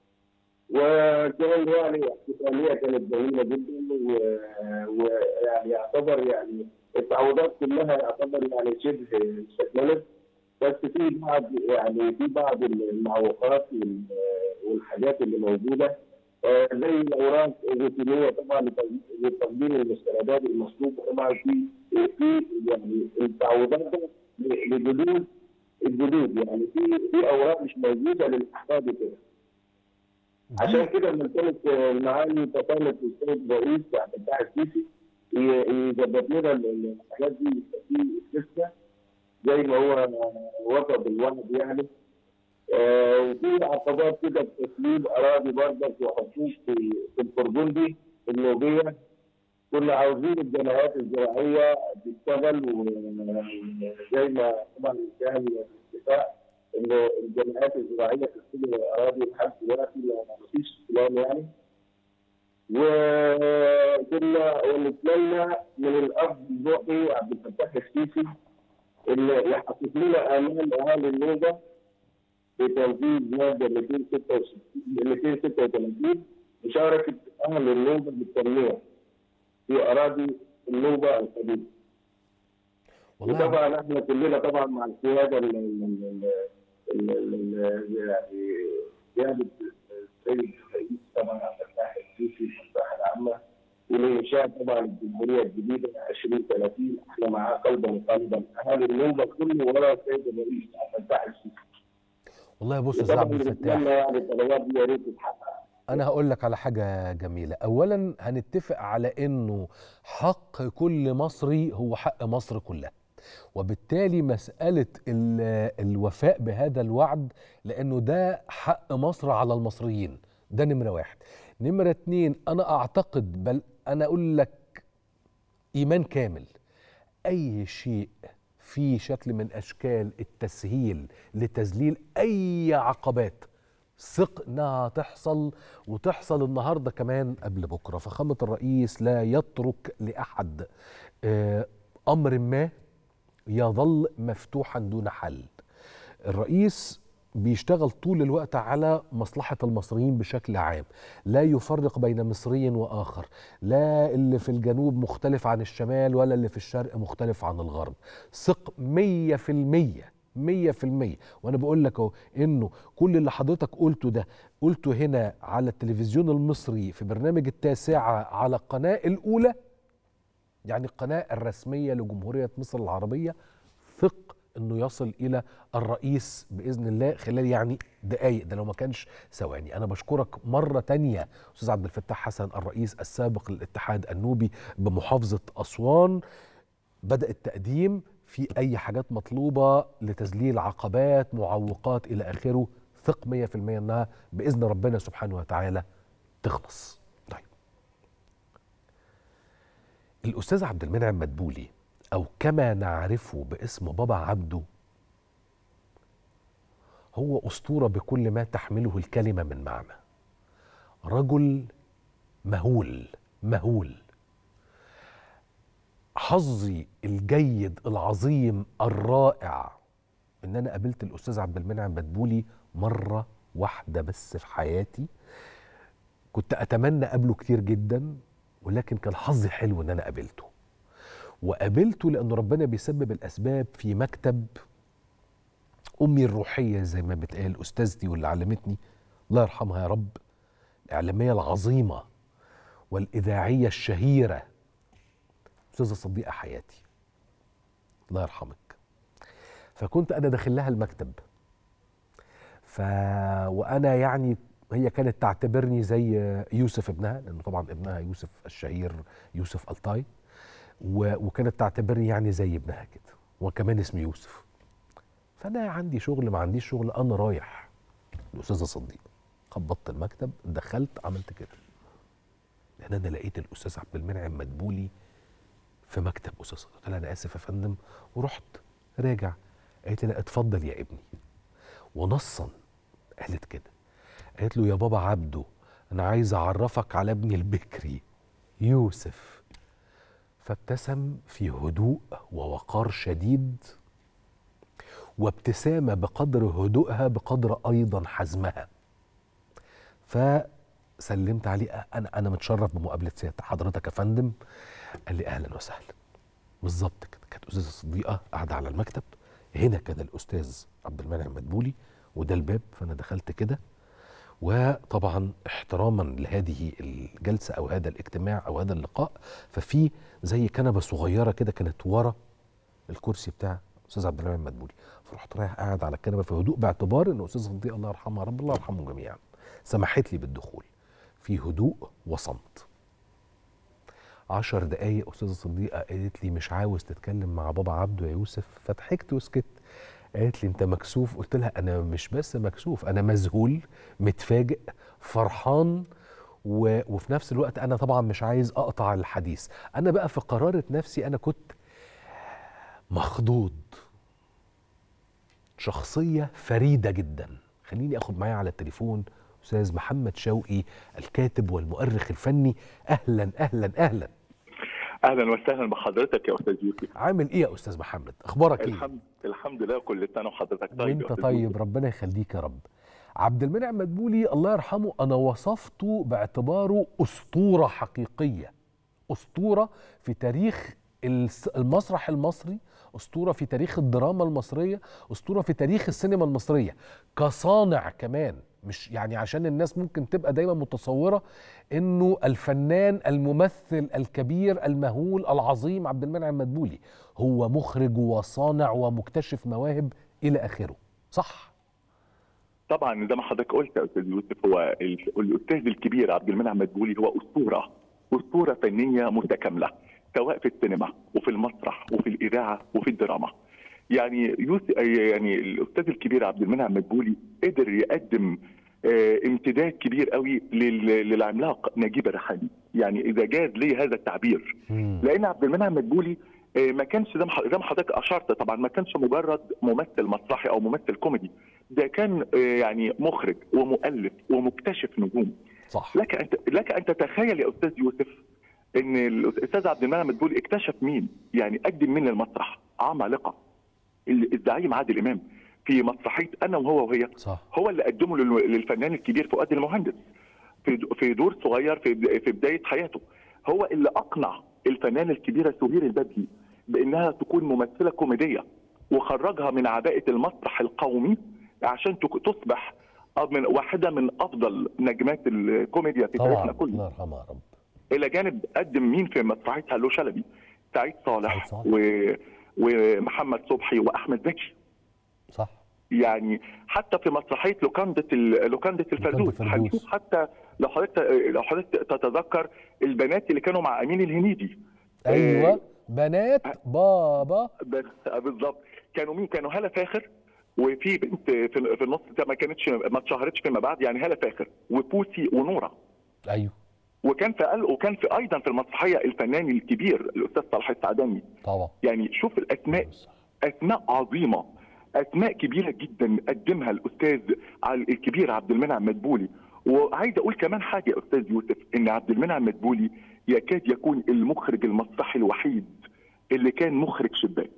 وكان يعني احتفاليه كانت جميله جدا، ويعني يعتبر يعني التعويضات كلها يعتبر يعني شبه استكملت، بس في بعض يعني في بعض المعوقات والحاجات اللي موجوده زي الاوراق الروتينيه طبعا لتقديم المستندات المطلوبه. طبعا في في يعني التعويضات لجدود الجدود يعني في في اوراق مش موجوده للاحفاد كده. عشان كده لما كانت معالي فخامه السيد الرئيس عبد الفتاح السيسي يظبط لنا الحاجات دي في لسه زي ما هو وصف الوعد يعني. آه وفي عقبات كده في تسليم اراضي برضك وحقوق في في الفرجندي النوبيه. كنا عاوزين الجمعيات الزراعيه تشتغل، وزي ما طبعا كان الاتفاق ان الجمعيات الزراعيه تستلم الاراضي لحد دلوقتي ما فيش استلام يعني. وكنا ونتمنى من الاب الروحي عبد الفتاح السيسي اللي يحقق لنا امان اهالي النوبه بتنفيذ ماده مئتين وستة وثلاثين مشاركه اهل النوبه بالتنميه في اراضي النوبه القديمه. وطبعا احنا كلنا طبعا مع القياده يعني قياده السيد الرئيس طبعا عبد الفتاح السيسي المصلحه العامه والانشاء طبعا الجمهوريه الجديده ألفين وثلاثين. احنا معاه قلبا وقالبا اهالي النوبه كله ورا السيد الرئيس عبد الفتاح السيسي. والله بص يا عبد الفتاح، يعني الطلبات دي يا ريت تتحقق. أنا هقول لك على حاجة جميلة. أولاً هنتفق على إنه حق كل مصري هو حق مصر كلها، وبالتالي مسألة الوفاء بهذا الوعد لأنه ده حق مصر على المصريين، ده نمرة واحد. نمرة اتنين، أنا أعتقد بل أنا أقول لك إيمان كامل أي شيء في شكل من أشكال التسهيل لتذليل أي عقبات ثق انها تحصل، وتحصل النهارده كمان قبل بكره. فخامه الرئيس لا يترك لاحد امر ما يظل مفتوحا دون حل. الرئيس بيشتغل طول الوقت على مصلحه المصريين بشكل عام، لا يفرق بين مصري واخر، لا اللي في الجنوب مختلف عن الشمال ولا اللي في الشرق مختلف عن الغرب. ثق مية في المية مية في المية. وانا بقول لك اهو انه كل اللي حضرتك قلته ده قلته هنا على التلفزيون المصري في برنامج التاسعة على القناة الأولى، يعني القناة الرسمية لجمهورية مصر العربية. ثق انه يصل الى الرئيس باذن الله خلال يعني دقائق، ده لو ما كانش ثواني. انا بشكرك مرة تانية استاذ عبد الفتاح حسن الرئيس السابق للاتحاد النوبي بمحافظة أسوان. بدأ التقديم في أي حاجات مطلوبة لتذليل عقبات معوقات إلى آخره. ثق مية في المية أنها بإذن ربنا سبحانه وتعالى تخلص. طيب، الأستاذ عبد المنعم مدبولي أو كما نعرفه باسم بابا عبده هو أسطورة بكل ما تحمله الكلمة من معنى. رجل مهول مهول. حظي الجيد العظيم الرائع ان انا قابلت الاستاذ عبد المنعم مدبولي مره واحده بس في حياتي. كنت اتمنى اقابله كتير جدا، ولكن كان حظي حلو ان انا قابلته. وقابلته لان ربنا بيسبب الاسباب في مكتب امي الروحيه زي ما بتقال، استاذتي واللي علمتني الله يرحمها يا رب، الاعلاميه العظيمه والاذاعيه الشهيره أستاذة صديقة حياتي الله يرحمك. فكنت أنا داخل لها المكتب، ف وأنا يعني هي كانت تعتبرني زي يوسف ابنها، لانه طبعا ابنها يوسف الشهير يوسف الطاي، وكانت تعتبرني يعني زي ابنها كده، وكمان اسمي يوسف. فانا عندي شغل ما عنديش شغل، انا رايح الاستاذه صديق، خبطت المكتب، دخلت عملت كده، لان انا لقيت الاستاذ عبد المنعم مدبولي في مكتب استاذ صديق. قلت لها انا اسف يا فندم، ورحت راجع. قالت لي لا اتفضل يا ابني، ونصا قالت كده، قالت له يا بابا عبده انا عايز اعرفك على ابني البكري يوسف. فابتسم في هدوء ووقار شديد، وابتسامة بقدر هدوءها بقدر أيضا حزمها. فسلمت عليه، أنا أنا متشرف بمقابلة سيادة حضرتك يا فندم. قال لي أهلا وسهلا. بالظبط كده، كانت أستاذة صديقة قاعدة على المكتب، هنا كان الأستاذ عبد المنعم مدبولي، وده الباب. فأنا دخلت كده، وطبعا احتراما لهذه الجلسة أو هذا الاجتماع أو هذا اللقاء، ففي زي كنبة صغيرة كده كانت ورا الكرسي بتاع أستاذ عبد المنعم مدبولي. فرحت رايح قاعد على الكنبة في هدوء، باعتبار إن أستاذ صديق الله يرحمها، رب الله يرحمهم جميعا، سمحت لي بالدخول في هدوء وصمت. عشر دقايق أستاذة صديقة قالت لي مش عاوز تتكلم مع بابا عبده يا يوسف؟ فضحكت وسكت. قالت لي انت مكسوف؟ قلت لها انا مش بس مكسوف، انا مذهول متفاجئ فرحان، و... وفي نفس الوقت انا طبعا مش عايز اقطع الحديث. انا بقى في قرارة نفسي انا كنت مخضوض. شخصية فريدة جدا. خليني اخد معايا على التليفون استاذ محمد شوقي الكاتب والمؤرخ الفني. اهلا اهلا اهلا. اهلا وسهلا بحضرتك يا استاذ يوسف. عامل ايه يا استاذ محمد؟ اخبارك ايه؟ الحمد الحمد لله، كل سنه وحضرتك طيب. وانت طيب، ربنا يخليك يا رب. عبد المنعم مدبولي الله يرحمه انا وصفته باعتباره اسطوره حقيقيه، اسطوره في تاريخ المسرح المصري، اسطوره في تاريخ الدراما المصريه، اسطوره في تاريخ السينما المصريه كصانع كمان. مش يعني عشان الناس ممكن تبقى دايما متصوره انه الفنان الممثل الكبير المهول العظيم عبد المنعم مدبولي، هو مخرج وصانع ومكتشف مواهب الى اخره، صح؟ طبعا زي ما حضرتك قلت يا استاذ يوسف، هو الاستاذ الكبير عبد المنعم مدبولي هو اسطوره، اسطوره فنيه متكامله، سواء في السينما وفي المسرح وفي الاذاعه وفي الدراما. يعني يوسف يعني الاستاذ الكبير عبد المنعم مدبولي قدر يقدم اه امتداد كبير قوي للعملاق نجيب الريحاني، يعني اذا جاز لي هذا التعبير. مم. لان عبد المنعم مدبولي اه ما كانش زي ما حضرتك اشرت، طبعا ما كانش مجرد ممثل مسرحي او ممثل كوميدي، ده كان اه يعني مخرج ومؤلف ومكتشف نجوم. صح. لك ان لك ان تتخيل يا استاذ يوسف ان الاستاذ عبد المنعم مدبولي اكتشف مين؟ يعني قدم مين للمسرح؟ عمالقه. الزعيم عادل امام في مسرحيه انا وهو وهي، صح. هو اللي قدمه للفنان الكبير فؤاد المهندس في في دور صغير في في بدايه حياته. هو اللي اقنع الفنانه الكبيره سهير البابلي بانها تكون ممثله كوميديه، وخرجها من عباءه المسرح القومي عشان تصبح من واحده من افضل نجمات الكوميديا في تاريخنا كله. الله يرحمها يا رب. الى جانب قدم مين في مسرحيه هلو شلبي؟ سعيد صالح و... ومحمد صبحي واحمد زكي. صح. يعني حتى في مسرحيه لوكانده ال... لوكانده الفردوس هنشوف، حتى لو حضرتك لو حضرتك تتذكر البنات اللي كانوا مع امين الهنيدي. ايوه آه... بنات بابا. بالظبط. كانوا مين؟ كانوا هالة فاخر، وفي بنت في النص ما كانتش ما اتشهرتش فيما بعد، يعني هالة فاخر وبوسي ونوره. ايوه. وكان في وكان في ايضا في المسرحيه الفنان الكبير الاستاذ صالح السعداني. طبعا. يعني شوف الاسماء، اسماء عظيمه، اسماء كبيره جدا قدمها الاستاذ الكبير عبد المنعم مدبولي. وعايز اقول كمان حاجه يا استاذ يوسف، ان عبد المنعم مدبولي يكاد يكون المخرج المسرحي الوحيد اللي كان مخرج شباك.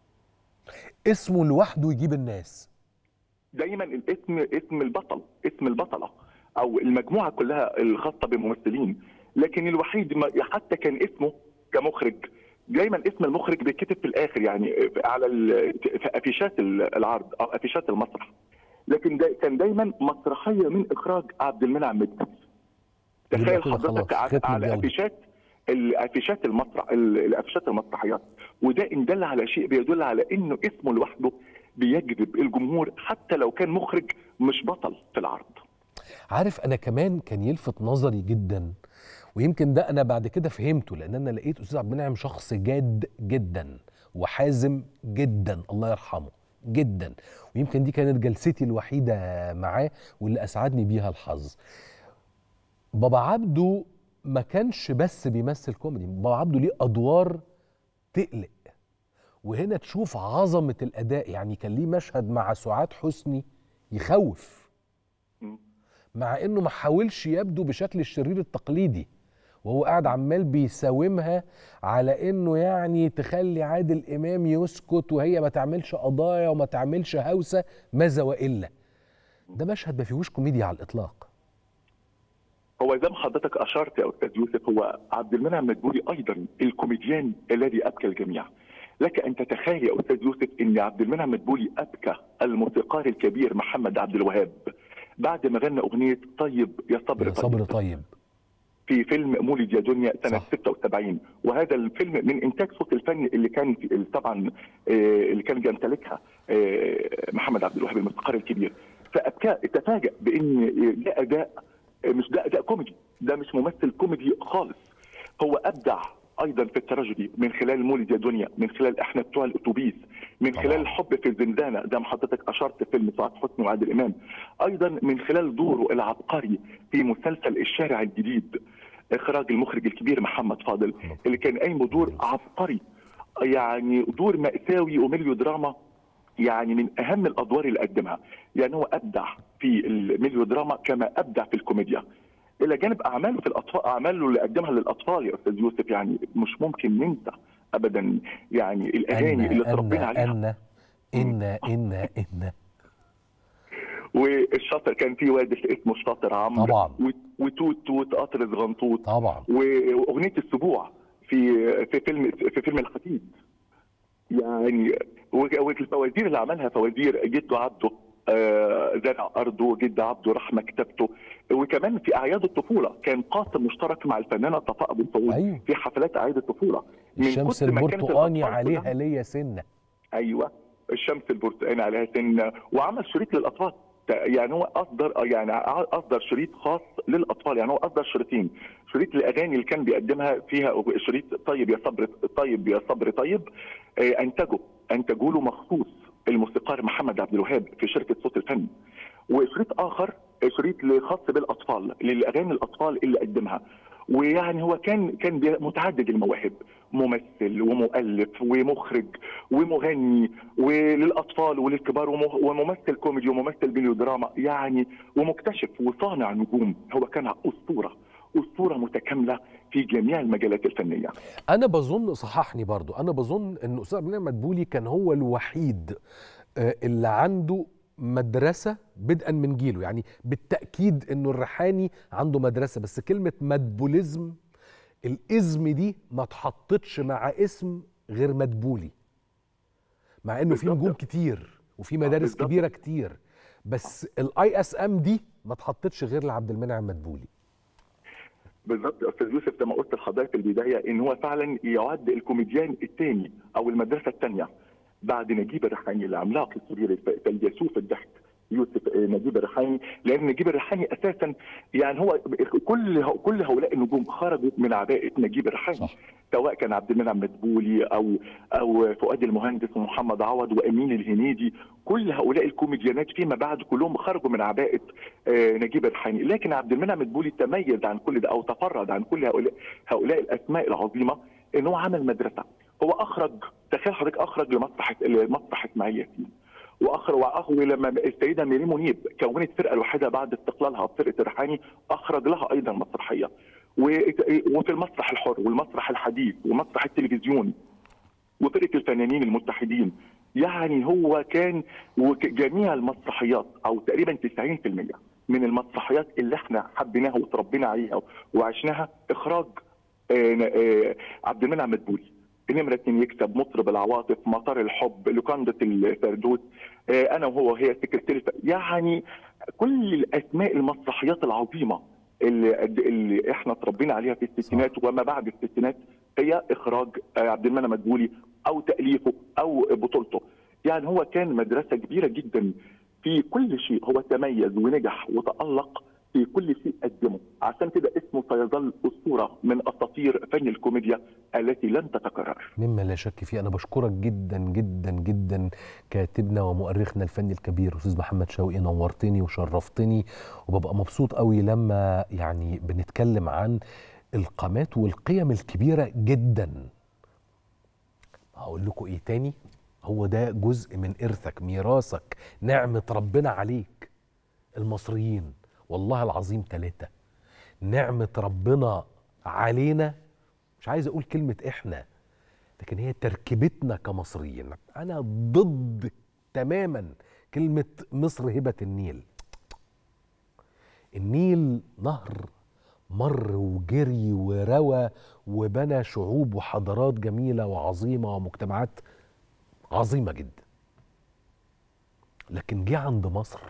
اسمه لوحده يجيب الناس. دايما الاسم اسم البطل، اسم البطله او المجموعه كلها الخاصه بممثلين، لكن الوحيد حتى كان اسمه كمخرج دايما اسم المخرج بيتكتب في الاخر، يعني على في افيشات العرض او افيشات المسرح، لكن دا كان دايما مسرحيه من اخراج عبد المنعم مدبولي. تخيل حضرتك على, على افيشات الافيشات المسرح الافيشات المسرحيات، وده ان دل على شيء بيدل على انه اسمه لوحده بيجذب الجمهور حتى لو كان مخرج مش بطل في العرض. عارف انا كمان كان يلفت نظري جدا، ويمكن ده انا بعد كده فهمته، لان انا لقيت استاذ عبد المنعم شخص جاد جدا وحازم جدا الله يرحمه جدا، ويمكن دي كانت جلستي الوحيده معاه واللي اسعدني بيها الحظ. بابا عبده ما كانش بس بيمثل كوميدي، بابا عبده ليه ادوار تقلق، وهنا تشوف عظمه الاداء. يعني كان ليه مشهد مع سعاد حسني يخوف، مع انه ما حاولش يبدو بشكل الشرير التقليدي، وهو قاعد عمال بيساومها على انه يعني تخلي عادل امام يسكت وهي ما تعملش قضايا وما تعملش هوسه ماذا والا. ده مشهد ما فيهوش كوميديا على الاطلاق. هو زي ما حضرتك اشرت يا استاذ يوسف، هو عبد المنعم مدبولي ايضا الكوميديان الذي ابكى الجميع. لك ان تتخيل يا استاذ يوسف ان عبد المنعم مدبولي ابكى الموسيقار الكبير محمد عبد الوهاب بعد ما غنى اغنيه طيب يا صبر يا صبر طيب في فيلم مولد يا دنيا سنه صح. ستة وسبعين، وهذا الفيلم من انتاج صوت الفن اللي كان طبعا اللي كان بيمتلكها محمد عبد الوهاب الموسيقار الكبير. فابكى تفاجأ بان ده اداء مش ده اداء كوميدي، ده مش ممثل كوميدي خالص. هو ابدع ايضا في التراجيدي من خلال مولد يا دنيا، من خلال احنا بتوع الاتوبيس، من خلال الحب في الزنزانه زي ما حضرتك اشرت فيلم سعاد حسني وعادل امام، ايضا من خلال دوره العبقري في مسلسل الشارع الجديد اخراج المخرج الكبير محمد فاضل، اللي كان قايم بدور عبقري، يعني دور مأساوي وميليو دراما، يعني من اهم الادوار اللي قدمها. يعني هو ابدع في الميليو دراما كما ابدع في الكوميديا، الى جانب اعماله في الاطفال، اعماله اللي قدمها للاطفال يا استاذ يوسف. يعني مش ممكن ننسى ابدا يعني الاغاني اللي تربينا عليها. ان ان ان ان والشاطر كان في واد اسمه الشاطر عمرو طبعا، وتوت توت قطر صغنطوط طبعا، واغنيه السبوع في في فيلم في فيلم الخطيب. يعني والفوازير اللي عملها فوازير جده عبده آه زرع ارضه، جد عبده راح مكتبته. وكمان في اعياد الطفوله كان قاسم مشترك مع الفنانه صفاء ابو سعود. أيوه. في حفلات اعياد الطفوله من الشمس البرتقاني عليها ليا سنه. ايوه الشمس البرتقاني عليها سنه، وعمل شريط للاطفال. يعني هو اصدر يعني اصدر شريط خاص للاطفال، يعني هو اصدر شريطين، شريط الاغاني اللي كان بيقدمها فيها شريط طيب يا صبر طيب يا صبر طيب انتجه انتجوا له مخصوص الموسيقار محمد عبد الوهاب في شركه صوت الفن، وشريط اخر شريط خاص بالاطفال للاغاني الاطفال اللي قدمها. ويعني هو كان كان متعدد المواهب، ممثل ومؤلف ومخرج ومغني وللاطفال وللكبار، وممثل كوميدي وممثل ميلودراما يعني، ومكتشف وصانع نجوم. هو كان اسطوره اسطوره متكامله في جميع المجالات الفنيه. انا بظن صححني برضو، انا بظن ان استاذ عبد المنعم مدبولي كان هو الوحيد اللي عنده مدرسة بدءا من جيله. يعني بالتأكيد انه الريحاني عنده مدرسة، بس كلمة مدبوليزم الاسم دي ما اتحطتش مع اسم غير مدبولي، مع انه في نجوم كتير وفي مدارس كبيرة كتير، بس الاي اس ام دي ما اتحطتش غير لعبد المنعم مدبولي. بالظبط يا استاذ يوسف، زي ما قلت لحضرتك في البدايه ان هو فعلا يعد الكوميديان الثاني او المدرسه الثانيه بعد نجيب الريحاني العملاق الكبير الفيلسوف الضحك يوسف نجيب الريحاني. لان نجيب الريحاني اساسا يعني هو كل كل هؤلاء النجوم خرجوا من عباءه نجيب الريحاني، سواء كان عبد المنعم مدبولي او او فؤاد المهندس ومحمد عوض وامين الهنيدي، كل هؤلاء الكوميديانات فيما بعد كلهم خرجوا من عباءه نجيب الريحاني. لكن عبد المنعم مدبولي تميز عن كل ده او تفرد عن كل هؤلاء هؤلاء الاسماء العظيمه ان هو عمل مدرسه. هو اخرج، تخيل حضرتك، اخرج لمسرح مسرح اسماعيل ياسين، واخر واخوي لما السيده ميري منيب كونت فرقه الوحيده بعد استقلالها فرقه الريحاني، اخرج لها ايضا مسرحيه. وفي المسرح الحر والمسرح الحديث ومسرح التلفزيون وفرقه الفنانين المتحدين. يعني هو كان جميع المسرحيات او تقريبا تسعين بالمئة من المسرحيات اللي احنا حبيناها وتربينا عليها وعشناها اخراج عبد المنعم مدبولي. نمرة اتنين يكسب، مطرب العواطف، مطار الحب، لوكاندا الفردوس، انا وهو هي، سكرتير، يعني كل الاسماء المسرحيات العظيمه اللي, اللي احنا تربينا عليها في الستينات وما بعد الستينات هي اخراج عبد المنعم مدبولي او تاليفه او بطولته. يعني هو كان مدرسه كبيره جدا في كل شيء، هو تميز ونجح وتالق في كل شيء قدمه، عشان كده اسمه سيظل اسطوره من اساطير فن الكوميديا التي لن تتكرر. مما لا شك فيه. انا بشكرك جدا جدا جدا كاتبنا ومؤرخنا الفني الكبير استاذ محمد شوقي، نورتني وشرفتني، وببقى مبسوط قوي لما يعني بنتكلم عن القامات والقيم الكبيره جدا. هقول لكم ايه تاني؟ هو ده جزء من ارثك، ميراثك، نعمه ربنا عليك. المصريين والله العظيم ثلاثه، نعمه ربنا علينا، مش عايز اقول كلمه احنا، لكن هي تركيبتنا كمصريين. انا ضد تماما كلمه مصر هبه النيل. النيل نهر مر وجري وروى وبنى شعوب وحضارات جميله وعظيمه ومجتمعات عظيمه جدا، لكن جه عند مصر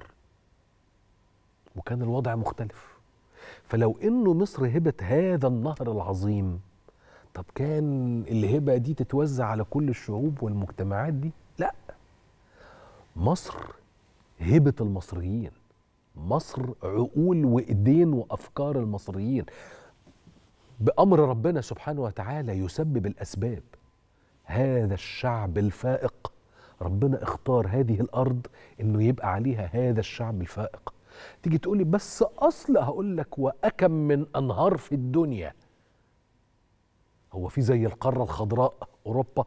وكان الوضع مختلف. فلو انه مصر هبه هذا النهر العظيم، طب كان الهبه دي تتوزع على كل الشعوب والمجتمعات دي؟ لا، مصر هبه المصريين، مصر عقول وايدين وافكار المصريين. بامر ربنا سبحانه وتعالى يسبب الاسباب. هذا الشعب الفائق ربنا اختار هذه الارض انه يبقى عليها هذا الشعب الفائق. تيجي تقولي بس اصل، هقول لك واكم من انهار في الدنيا. هو في زي القاره الخضراء اوروبا؟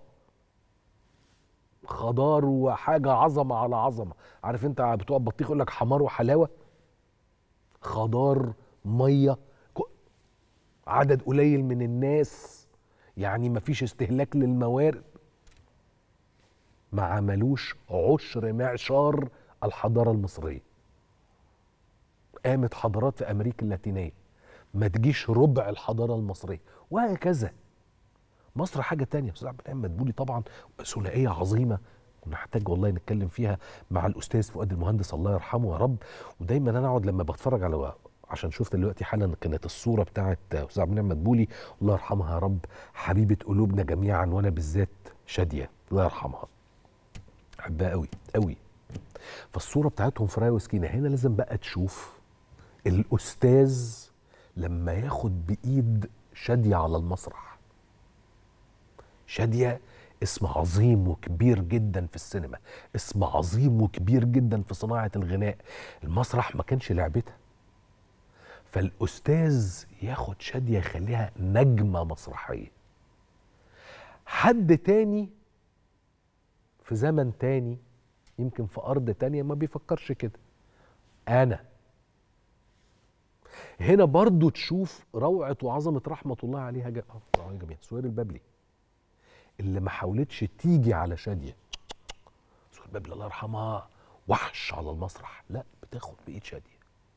خضار وحاجه عظمه على عظمه. عارف انت بتوع البطيخ يقول لك حمار وحلاوه. خضار، ميه، عدد قليل من الناس، يعني ما فيش استهلاك للموارد. ما عملوش عشر معشار الحضاره المصريه. قامت حضارات في امريكا اللاتينيه ما تجيش ربع الحضاره المصريه، وهكذا. مصر حاجه تانية. استاذ عبد المنعم مدبولي طبعا ثنائيه عظيمه، ونحتاج والله نتكلم فيها مع الاستاذ فؤاد المهندس الله يرحمه يا رب. ودايما انا اقعد لما بتفرج على، عشان شفت دلوقتي حالا كانت الصوره بتاعت استاذ عبد المنعم مدبولي الله يرحمها يا رب، حبيبه قلوبنا جميعا، وانا بالذات شاديه الله يرحمها، احبها قوي قوي. فالصوره بتاعتهم في رايه وسكينه. هنا لازم بقى تشوف الاستاذ لما ياخد بايد شاديه على المسرح. شاديه اسم عظيم وكبير جدا في السينما، اسم عظيم وكبير جدا في صناعه الغناء. المسرح ما كانش لعبتها. فالاستاذ ياخد شاديه يخليها نجمه مسرحيه. حد تاني في زمن تاني يمكن في ارض تانيه ما بيفكرش كده. انا هنا برضو تشوف روعه وعظمه رحمه الله عليها جميعا سهير البابلي، اللي ما حاولتش تيجي على شاديه. سهير البابلي الله يرحمها وحش على المسرح، لا، بتاخد بايد شاديه،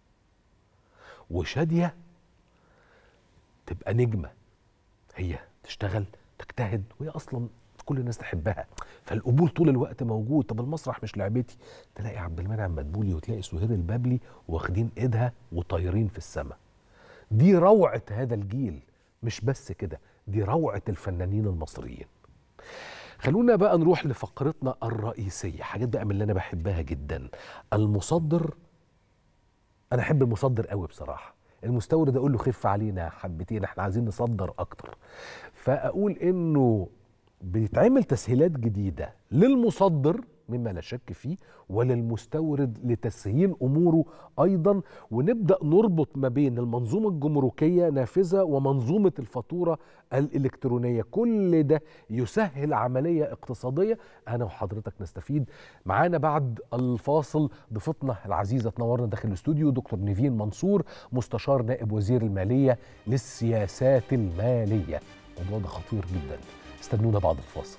وشاديه تبقى نجمه. هي تشتغل تجتهد، وهي اصلا كل الناس تحبها، فالقبول طول الوقت موجود. طب المسرح مش لعبتي، تلاقي عبد المنعم مدبولي وتلاقي سهير البابلي واخدين ايدها وطايرين في السماء. دي روعه هذا الجيل. مش بس كده، دي روعه الفنانين المصريين. خلونا بقى نروح لفقرتنا الرئيسيه، حاجات بقى من اللي انا بحبها جدا. المصدر. انا احب المصدر قوي بصراحه. المستورد اقول له خف علينا حبتين، احنا عايزين نصدر اكتر. فاقول انه بيتعمل تسهيلات جديده للمصدر مما لا شك فيه، وللمستورد لتسهيل اموره ايضا. ونبدا نربط ما بين المنظومه الجمركيه نافذه ومنظومه الفاتوره الالكترونيه. كل ده يسهل عمليه اقتصاديه انا وحضرتك نستفيد. معانا بعد الفاصل ضيفتنا العزيزه تنورنا داخل الاستوديو دكتور نيفين منصور، مستشار نائب وزير الماليه للسياسات الماليه. الموضوع ده خطير جدا. استنونا بعد الفاصل.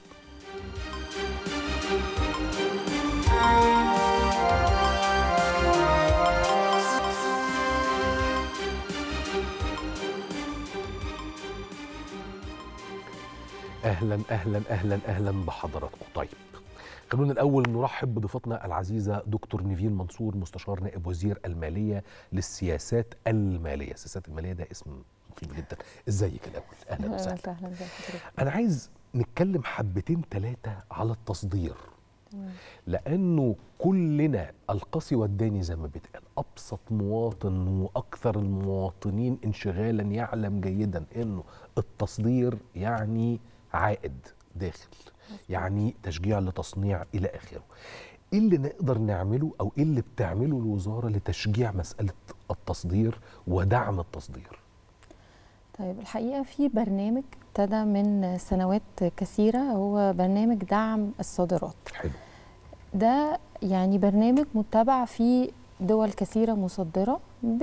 اهلا اهلا اهلا اهلا بحضراتكم. طيب خلونا الاول نرحب بضيفتنا العزيزه دكتور نيفين منصور، مستشار نائب وزير الماليه للسياسات الماليه. السياسات الماليه ده اسم مهم جدا. ازيك الاول؟ اهلا وسهلا. اهلا وسهلا. انا عايز نتكلم حبتين ثلاثه على التصدير، لانه كلنا القصي والداني زي ما بيتقال. ابسط مواطن واكثر المواطنين انشغالا يعلم جيدا انه التصدير يعني عائد داخل، يعني تشجيع لتصنيع الى اخره. ايه اللي نقدر نعمله او ايه اللي بتعمله الوزاره لتشجيع مساله التصدير ودعم التصدير؟ طيب الحقيقه في برنامج ابتدى من سنوات كثيره، هو برنامج دعم الصادرات. حلو. ده يعني برنامج متبع في دول كثيره مصدره،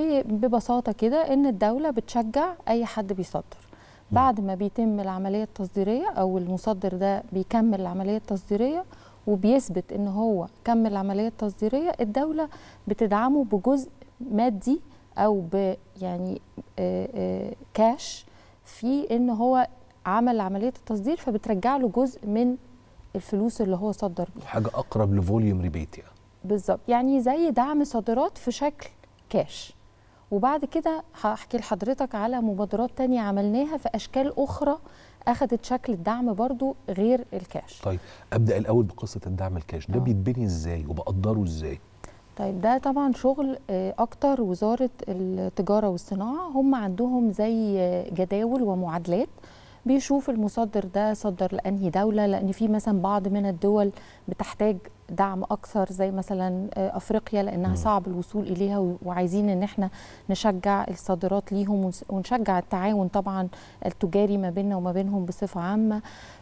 ببساطه كده ان الدوله بتشجع اي حد بيصدر. بعد ما بيتم العمليه التصديريه او المصدر ده بيكمل العمليه التصديريه وبيثبت ان هو كمل العمليه التصديريه، الدوله بتدعمه بجزء مادي او ب يعني آآ آآ كاش في ان هو عمل عمليه التصدير، فبترجع له جزء من الفلوس اللي هو صدر بيها. حاجه اقرب لفوليوم ريبيت يعني. بالظبط، يعني زي دعم صادرات في شكل كاش. وبعد كده هحكي لحضرتك على مبادرات تانية عملناها في اشكال اخرى اخذت شكل الدعم برضو غير الكاش. طيب ابدا الاول بقصه الدعم الكاش ده. أوه. بيتبني ازاي وبقدره ازاي؟ طيب ده طبعا شغل اكتر وزاره التجاره والصناعه، هم عندهم زي جداول ومعادلات بيشوف المصدر ده صدر لانهي دوله، لان في مثلا بعض من الدول بتحتاج دعم اكثر زي مثلا افريقيا لانها صعب الوصول اليها، وعايزين ان احنا نشجع الصادرات ليهم ونشجع التعاون طبعا التجاري ما بيننا وما بينهم بصفه عامه.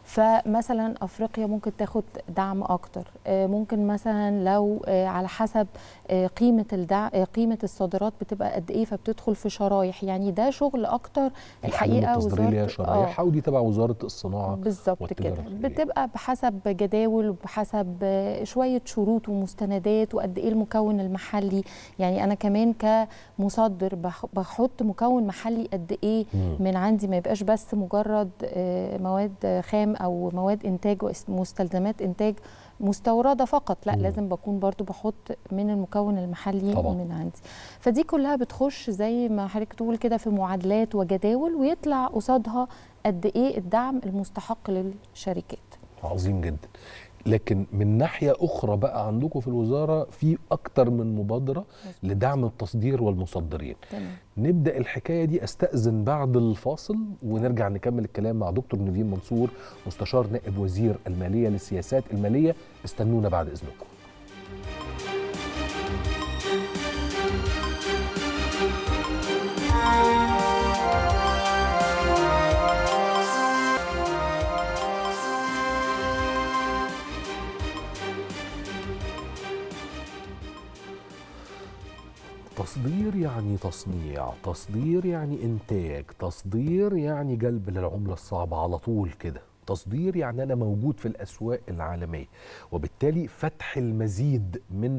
فمثلا افريقيا ممكن تاخد دعم اكتر، ممكن مثلا لو على حسب قيمه الدعم قيمه الصادرات بتبقى قد ايه فبتدخل في شرايح، يعني ده شغل اكتر الحقيقه وزاره شرايح ودي تبع وزاره الصناعه بالظبط كده، بتبقى بحسب جداول وبحسب شويه شروط ومستندات وقد ايه المكون المحلي. يعني انا كمان كمصدر بحط مكون محلي قد ايه من عندي، ما يبقاش بس مجرد مواد خام او مواد انتاج ومستلزمات انتاج مستورده فقط، لا مم. لازم بكون برضو بحط من المكون المحلي طبعا. من عندي. فدي كلها بتخش زي ما حضرتك تقول كده في معادلات وجداول، ويطلع قصادها قد ايه الدعم المستحق للشركات. عظيم جدا. لكن من ناحية أخرى بقى عندكم في الوزارة في أكتر من مبادرة لدعم التصدير والمصدرين. تمام. نبدأ الحكاية دي، أستأذن بعد الفاصل ونرجع نكمل الكلام مع دكتور نيفين منصور مستشار نائب وزير المالية للسياسات المالية. استنونا بعد إذنكم. تصدير يعني تصنيع، تصدير يعني إنتاج، تصدير يعني جلب للعملة الصعبة على طول كده، تصدير يعني أنا موجود في الأسواق العالمية، وبالتالي فتح المزيد من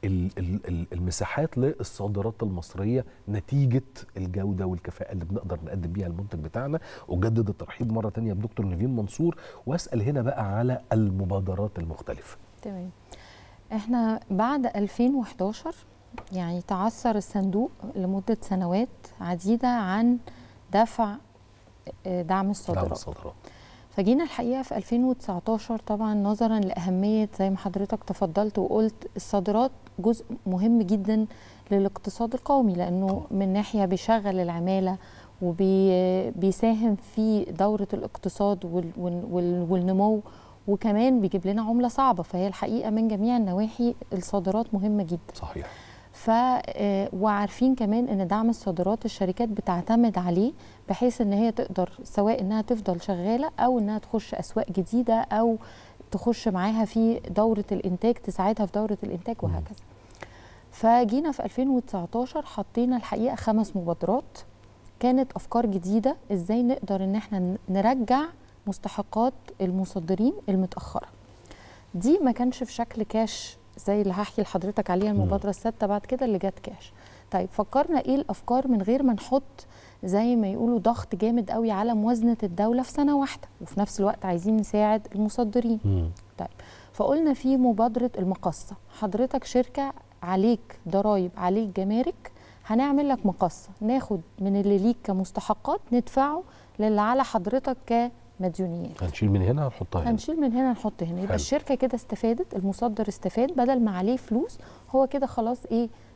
المساحات للصادرات المصرية نتيجة الجودة والكفاءة اللي بنقدر نقدم بيها المنتج بتاعنا. أجدد الترحيب مرة تانية بدكتور نيفين منصور، وأسأل هنا بقى على المبادرات المختلفة. تمام. احنا بعد ألفين وإحداشر يعني تعثر الصندوق لمدة سنوات عديدة عن دفع دعم الصادرات. دعم الصادرات. فجينا الحقيقة في ألفين وتسعتاشر طبعا نظرا لأهمية زي ما حضرتك تفضلت وقلت الصادرات جزء مهم جدا للاقتصاد القومي، لأنه من ناحية بيشغل العمالة وبيساهم في دورة الاقتصاد والنمو، وكمان بيجيب لنا عملة صعبة. فهي الحقيقة من جميع النواحي الصادرات مهمة جدا. صحيح. ف وعارفين كمان ان دعم الصادرات الشركات بتعتمد عليه بحيث ان هي تقدر سواء انها تفضل شغاله او انها تخش اسواق جديده او تخش معاها في دوره الانتاج، تساعدها في دوره الانتاج وهكذا. فجينا في ألفين وتسعتاشر حطينا الحقيقه خمس مبادرات، كانت افكار جديده ازاي نقدر ان احنا نرجع مستحقات المصدرين المتاخره. دي ما كانش في شكل كاش زي اللي هحكي لحضرتك عليها المبادره السادسه بعد كده اللي جت كاش. طيب فكرنا ايه الافكار من غير ما نحط زي ما يقولوا ضغط جامد قوي على موازنه الدوله في سنه واحده، وفي نفس الوقت عايزين نساعد المصدرين. مم. طيب فقلنا في مبادره المقصه، حضرتك شركه عليك ضرايب عليك جمارك، هنعمل لك مقصه، ناخد من اللي ليك كمستحقات ندفعه للي على حضرتك ك مديونيات. هنشيل من هنا هنحطها هنا. هنشيل من هنا نحط هنا، يبقى الشركه كده استفادت، المصدر استفاد، بدل ما عليه فلوس هو كده خلاص ايه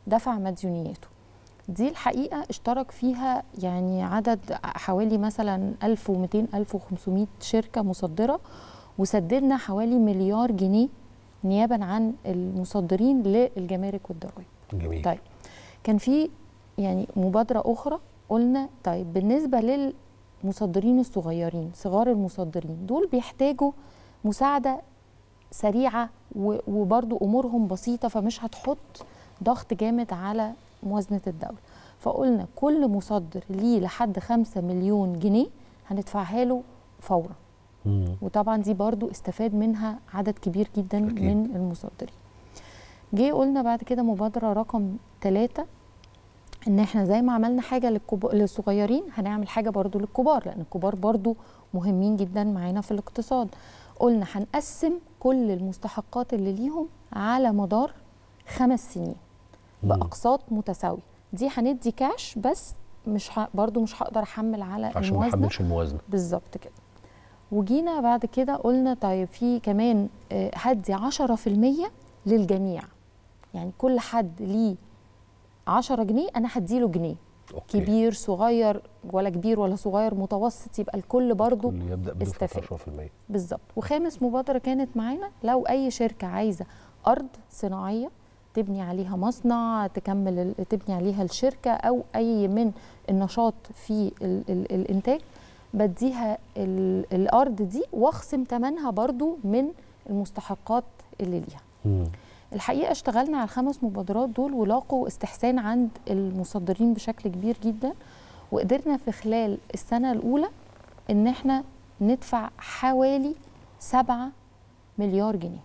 دفع مديونياته. دي الحقيقة اشترك فيها يعني عدد حوالي مثلا ألف ومئتين ألف وخمسمئة شركة مصدرة، وسددنا حوالي مليار جنيه نيابا عن المصدرين للجمارك والضرائب. جميل. طيب كان في يعني مبادرة أخرى قلنا طيب بالنسبة للمصدرين الصغيرين، صغار المصدرين دول بيحتاجوا مساعدة سريعة وبرضو أمورهم بسيطة، فمش هتحط ضغط جامد على موازنة الدولة. فقلنا كل مصدر ليه لحد خمسة مليون جنيه هندفعها له فورا. مم. وطبعا دي برضو استفاد منها عدد كبير جدا أكيد. من المصدرين. جه قلنا بعد كده مبادرة رقم ثلاثة، ان احنا زي ما عملنا حاجة للكب... للصغيرين هنعمل حاجة برضو للكبار، لان الكبار برضو مهمين جدا معانا في الاقتصاد. قلنا هنقسم كل المستحقات اللي ليهم على مدار خمس سنين باقساط متساويه. دي هندي كاش بس مش ه... برضو مش هقدر احمل على عشان الموازنه عشان ما احملش الموازنه بالظبط كده. وجينا بعد كده قلنا طيب في كمان هدي عشرة في المية للجميع، يعني كل حد ليه عشرة جنيه انا هديله جنيه. أوكي. كبير صغير ولا كبير ولا صغير متوسط، يبقى الكل برضو الكل يبدا استفاد عشرة في المية بالظبط. وخامس مبادره كانت معانا، لو اي شركه عايزه ارض صناعيه تبني عليها مصنع، تكمل تبني عليها الشركه او اي من النشاط في ال ال الانتاج، بديها الارض دي واخصم ثمنها برضو من المستحقات اللي ليها. مم. الحقيقه اشتغلنا على الخمس مبادرات دول ولاقوا استحسان عند المصدرين بشكل كبير جدا، وقدرنا في خلال السنه الاولى ان احنا ندفع حوالي سبعة مليار جنيه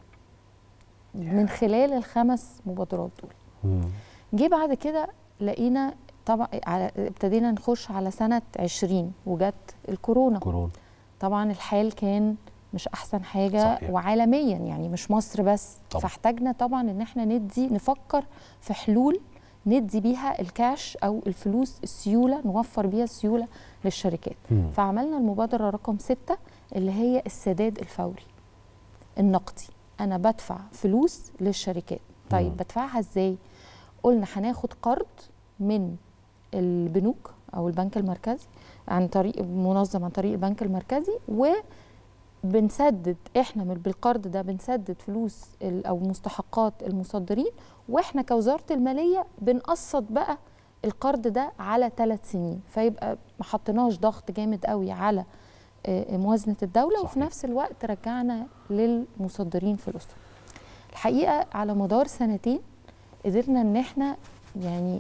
من خلال الخمس مبادرات دول. جه بعد كده لقينا طبعا ابتدينا نخش على سنه عشرين وجت الكورونا. كورونا طبعا الحال كان مش احسن حاجه صحيح. وعالميا يعني مش مصر بس طبعا. فاحتاجنا طبعا ان احنا ندي نفكر في حلول ندي بيها الكاش او الفلوس السيوله، نوفر بيها السيوله للشركات. مم. فعملنا المبادره رقم ستة اللي هي السداد الفوري النقدي. انا بدفع فلوس للشركات. طيب مم. بدفعها ازاي؟ قلنا هناخد قرض من البنوك او البنك المركزي عن طريق منظم عن طريق البنك المركزي، و بنسدد احنا بالقرض ده بنسدد فلوس او مستحقات المصدرين، واحنا كوزاره الماليه بنقسط بقى القرض ده على ثلاث سنين، فيبقى ما حطيناش ضغط جامد قوي على موازنه الدوله. صحيح. وفي نفس الوقت رجعنا للمصدرين فلوسهم. الحقيقه على مدار سنتين قدرنا ان احنا يعني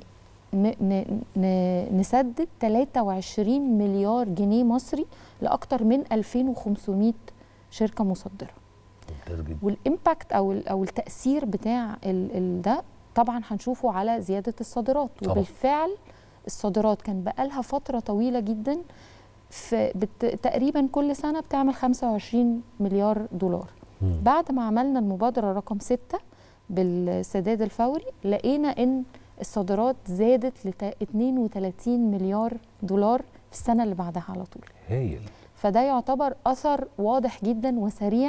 نسدد ثلاثة وعشرين مليار جنيه مصري لاكثر من ألفين وخمسمئة شركه مصدره. والامباكت او او التاثير بتاع ال ال ده طبعا هنشوفه على زياده الصادرات. طبعا. وبالفعل الصادرات كان بقالها فتره طويله جدا في تقريبا كل سنه بتعمل خمسة وعشرين مليار دولار. م. بعد ما عملنا المبادره رقم ستة بالسداد الفوري لقينا ان الصادرات زادت ل اثنين وثلاثين مليار دولار في السنه اللي بعدها على طول. هايل. فده يعتبر اثر واضح جدا وسريع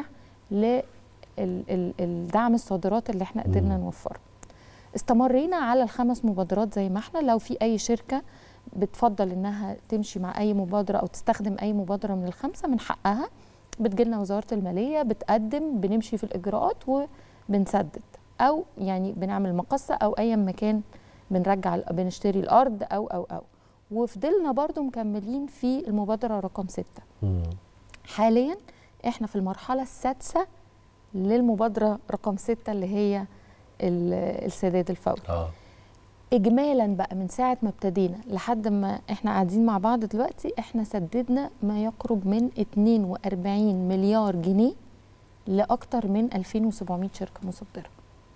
للدعم الصادرات اللي احنا قدرنا نوفره. استمرينا على الخمس مبادرات زي ما احنا. لو في اي شركه بتفضل انها تمشي مع اي مبادره او تستخدم اي مبادره من الخمسه من حقها، بتجيلنا وزاره الماليه بتقدم، بنمشي في الاجراءات وبنسدد، او يعني بنعمل مقصه او اي مكان بنرجع بنشتري الارض او او او وفضلنا برضو مكملين في المبادره رقم ستة. مم. حاليا احنا في المرحله السادسه للمبادره رقم ستة اللي هي السداد الفوري. آه. اجمالا بقى من ساعه ما ابتدينا لحد ما احنا قاعدين مع بعض دلوقتي احنا سددنا ما يقرب من اثنين وأربعين مليار جنيه لاكثر من ألفين وسبعمئة شركه مصدره.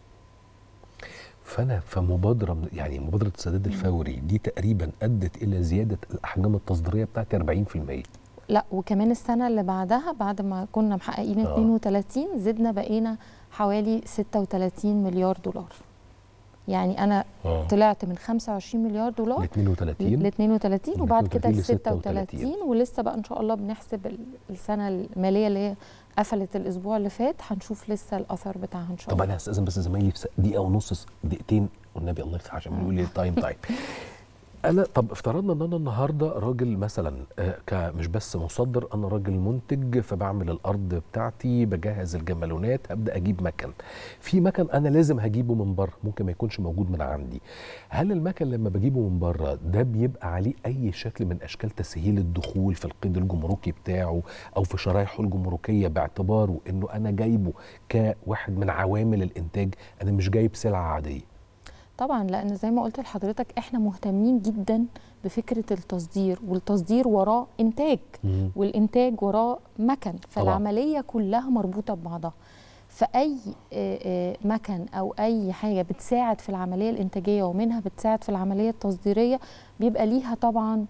فانا في مبادره يعني مبادره السداد الفوري دي تقريبا ادت الى زياده الاحجام التصديريه بتاعتي أربعين في المية. لا وكمان السنه اللي بعدها بعد ما كنا محققين آه. اثنين وثلاثين زدنا بقينا حوالي ستة وثلاثين مليار دولار. يعني انا أوه. طلعت من خمسة وعشرين مليار دولار ل اثنين وثلاثين ل اثنين وثلاثين وبعد كده ل ستة وثلاثين، ولسه بقى ان شاء الله بنحسب السنه الماليه اللي هي قفلت الاسبوع اللي فات، هنشوف لسه الاثر بتاعها ان شاء الله. طب انا هستاذن بس زمايلي في دقيقه ونص دقيقتين والنبي الله يفتح عشان بيقول لي تايم تايم. انا طب افترضنا ان انا النهارده راجل مثلا مش بس مصدر، انا راجل منتج فبعمل الارض بتاعتي، بجهز الجمالونات، هبدا اجيب مكن. في مكن انا لازم هجيبه من بره، ممكن ما يكونش موجود من عندي. هل المكن لما بجيبه من بره ده بيبقى عليه اي شكل من اشكال تسهيل الدخول في القيد الجمركي بتاعه او في شرايحه الجمركيه، باعتباره انه انا جايبه كواحد من عوامل الانتاج، انا مش جايب سلعه عاديه؟ طبعا، لان زي ما قلت لحضرتك احنا مهتمين جدا بفكره التصدير، والتصدير وراه انتاج مم. والانتاج وراه مكن، فالعمليه كلها مربوطه ببعضها. فاي مكن او اي حاجه بتساعد في العمليه الانتاجيه ومنها بتساعد في العمليه التصديريه بيبقى ليها طبعا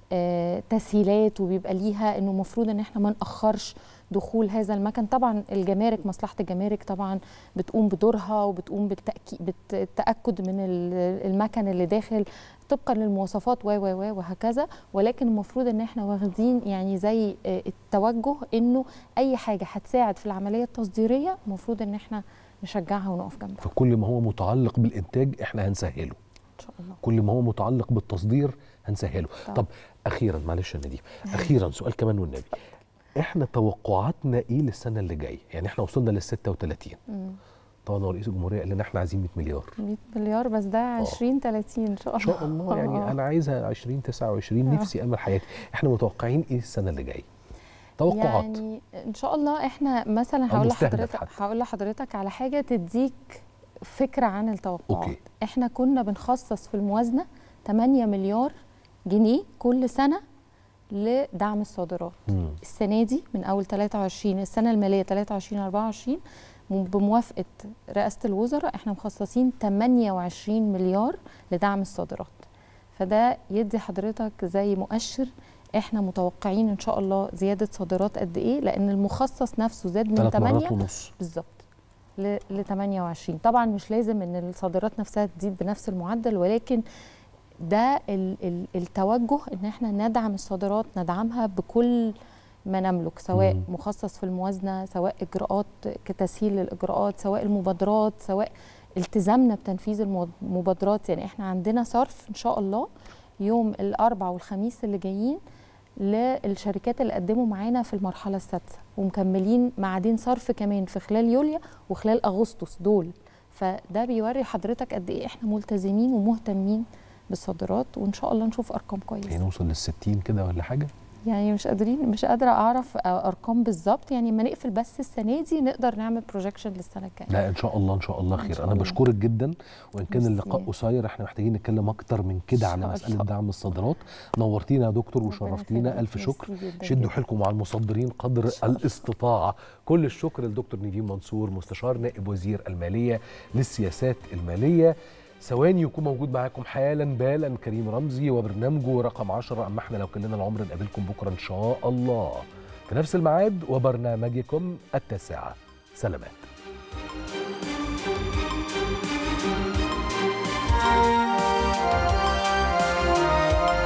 تسهيلات، وبيبقى ليها انه المفروض ان احنا ما ناخرش دخول هذا المكن. طبعا الجمارك، مصلحه الجمارك طبعا بتقوم بدورها وبتقوم بالتاكيد بالتاكد من المكن اللي داخل طبقا للمواصفات و و و وهكذا، ولكن المفروض ان احنا واخدين يعني زي التوجه انه اي حاجه هتساعد في العمليه التصديريه المفروض ان احنا نشجعها ونقف جنبها. فكل ما هو متعلق بالانتاج احنا هنسهله ان شاء الله، كل ما هو متعلق بالتصدير هنسهله. طب, طب اخيرا معلش يا نديم، اخيرا سؤال كمان والنبي، احنا توقعاتنا ايه للسنه اللي جايه؟ يعني احنا وصلنا لل ستة وثلاثين، طبعا هو رئيس الجمهوريه قال لنا احنا عايزين مئة مليار. مئة مليار بس ده عشرين ثلاثين ان شاء الله. ان شاء الله يعني أوه. انا عايزها عشرين تسعة وعشرين، نفسي امل حياتي. احنا متوقعين ايه السنه اللي جايه؟ توقعات يعني ان شاء الله. احنا مثلا هقول لحضرتك هقول لحضرتك على حاجه تديك فكره عن التوقعات. أوكي. احنا كنا بنخصص في الموازنه ثمانية مليار جنيه كل سنه لدعم الصادرات. مم. السنه دي من اول ثلاثة وعشرين السنه الماليه ثلاثة وعشرين أربعة وعشرين بموافقه رئاسه الوزراء احنا مخصصين ثمانية وعشرين مليار لدعم الصادرات. فده يدي حضرتك زي مؤشر احنا متوقعين ان شاء الله زياده صادرات قد ايه، لان المخصص نفسه زاد من ثمانية بالظبط ل ثمانية وعشرين. طبعا مش لازم ان الصادرات نفسها تزيد بنفس المعدل، ولكن ده التوجه ان احنا ندعم الصادرات، ندعمها بكل ما نملك، سواء مم. مخصص في الموازنه، سواء اجراءات كتسهيل الاجراءات، سواء المبادرات، سواء التزامنا بتنفيذ المبادرات. يعني احنا عندنا صرف ان شاء الله يوم الاربعاء والخميس اللي جايين للشركات اللي قدموا معانا في المرحله السادسه، ومكملين معادين صرف كمان في خلال يوليو وخلال اغسطس دول. فده بيوري حضرتك قد ايه احنا ملتزمين ومهتمين بالصادرات، وان شاء الله نشوف ارقام كويسه. يعني نوصل للستين كده ولا حاجه؟ يعني مش قادرين مش قادره اعرف ارقام بالظبط، يعني ما نقفل بس السنه دي نقدر نعمل بروجكشن للسنه الجايه. لا ان شاء الله ان شاء الله خير. انا بشكرك جدا، وان كان اللقاء قصير احنا محتاجين نتكلم اكتر من كده على مساله دعم الصادرات. نورتينا يا دكتور وشرفتينا، الف شكر. شدوا حيلكم مع المصدرين قدر الاستطاعه. كل الشكر للدكتور نيفين منصور، مستشار نائب وزير الماليه للسياسات الماليه. ثواني يكون موجود معاكم حالا بالا كريم رمزي وبرنامجه رقم عشرة. اما احنا لو كلنا العمر نقابلكم بكره ان شاء الله في نفس الميعاد وبرنامجكم التاسعه. سلامات.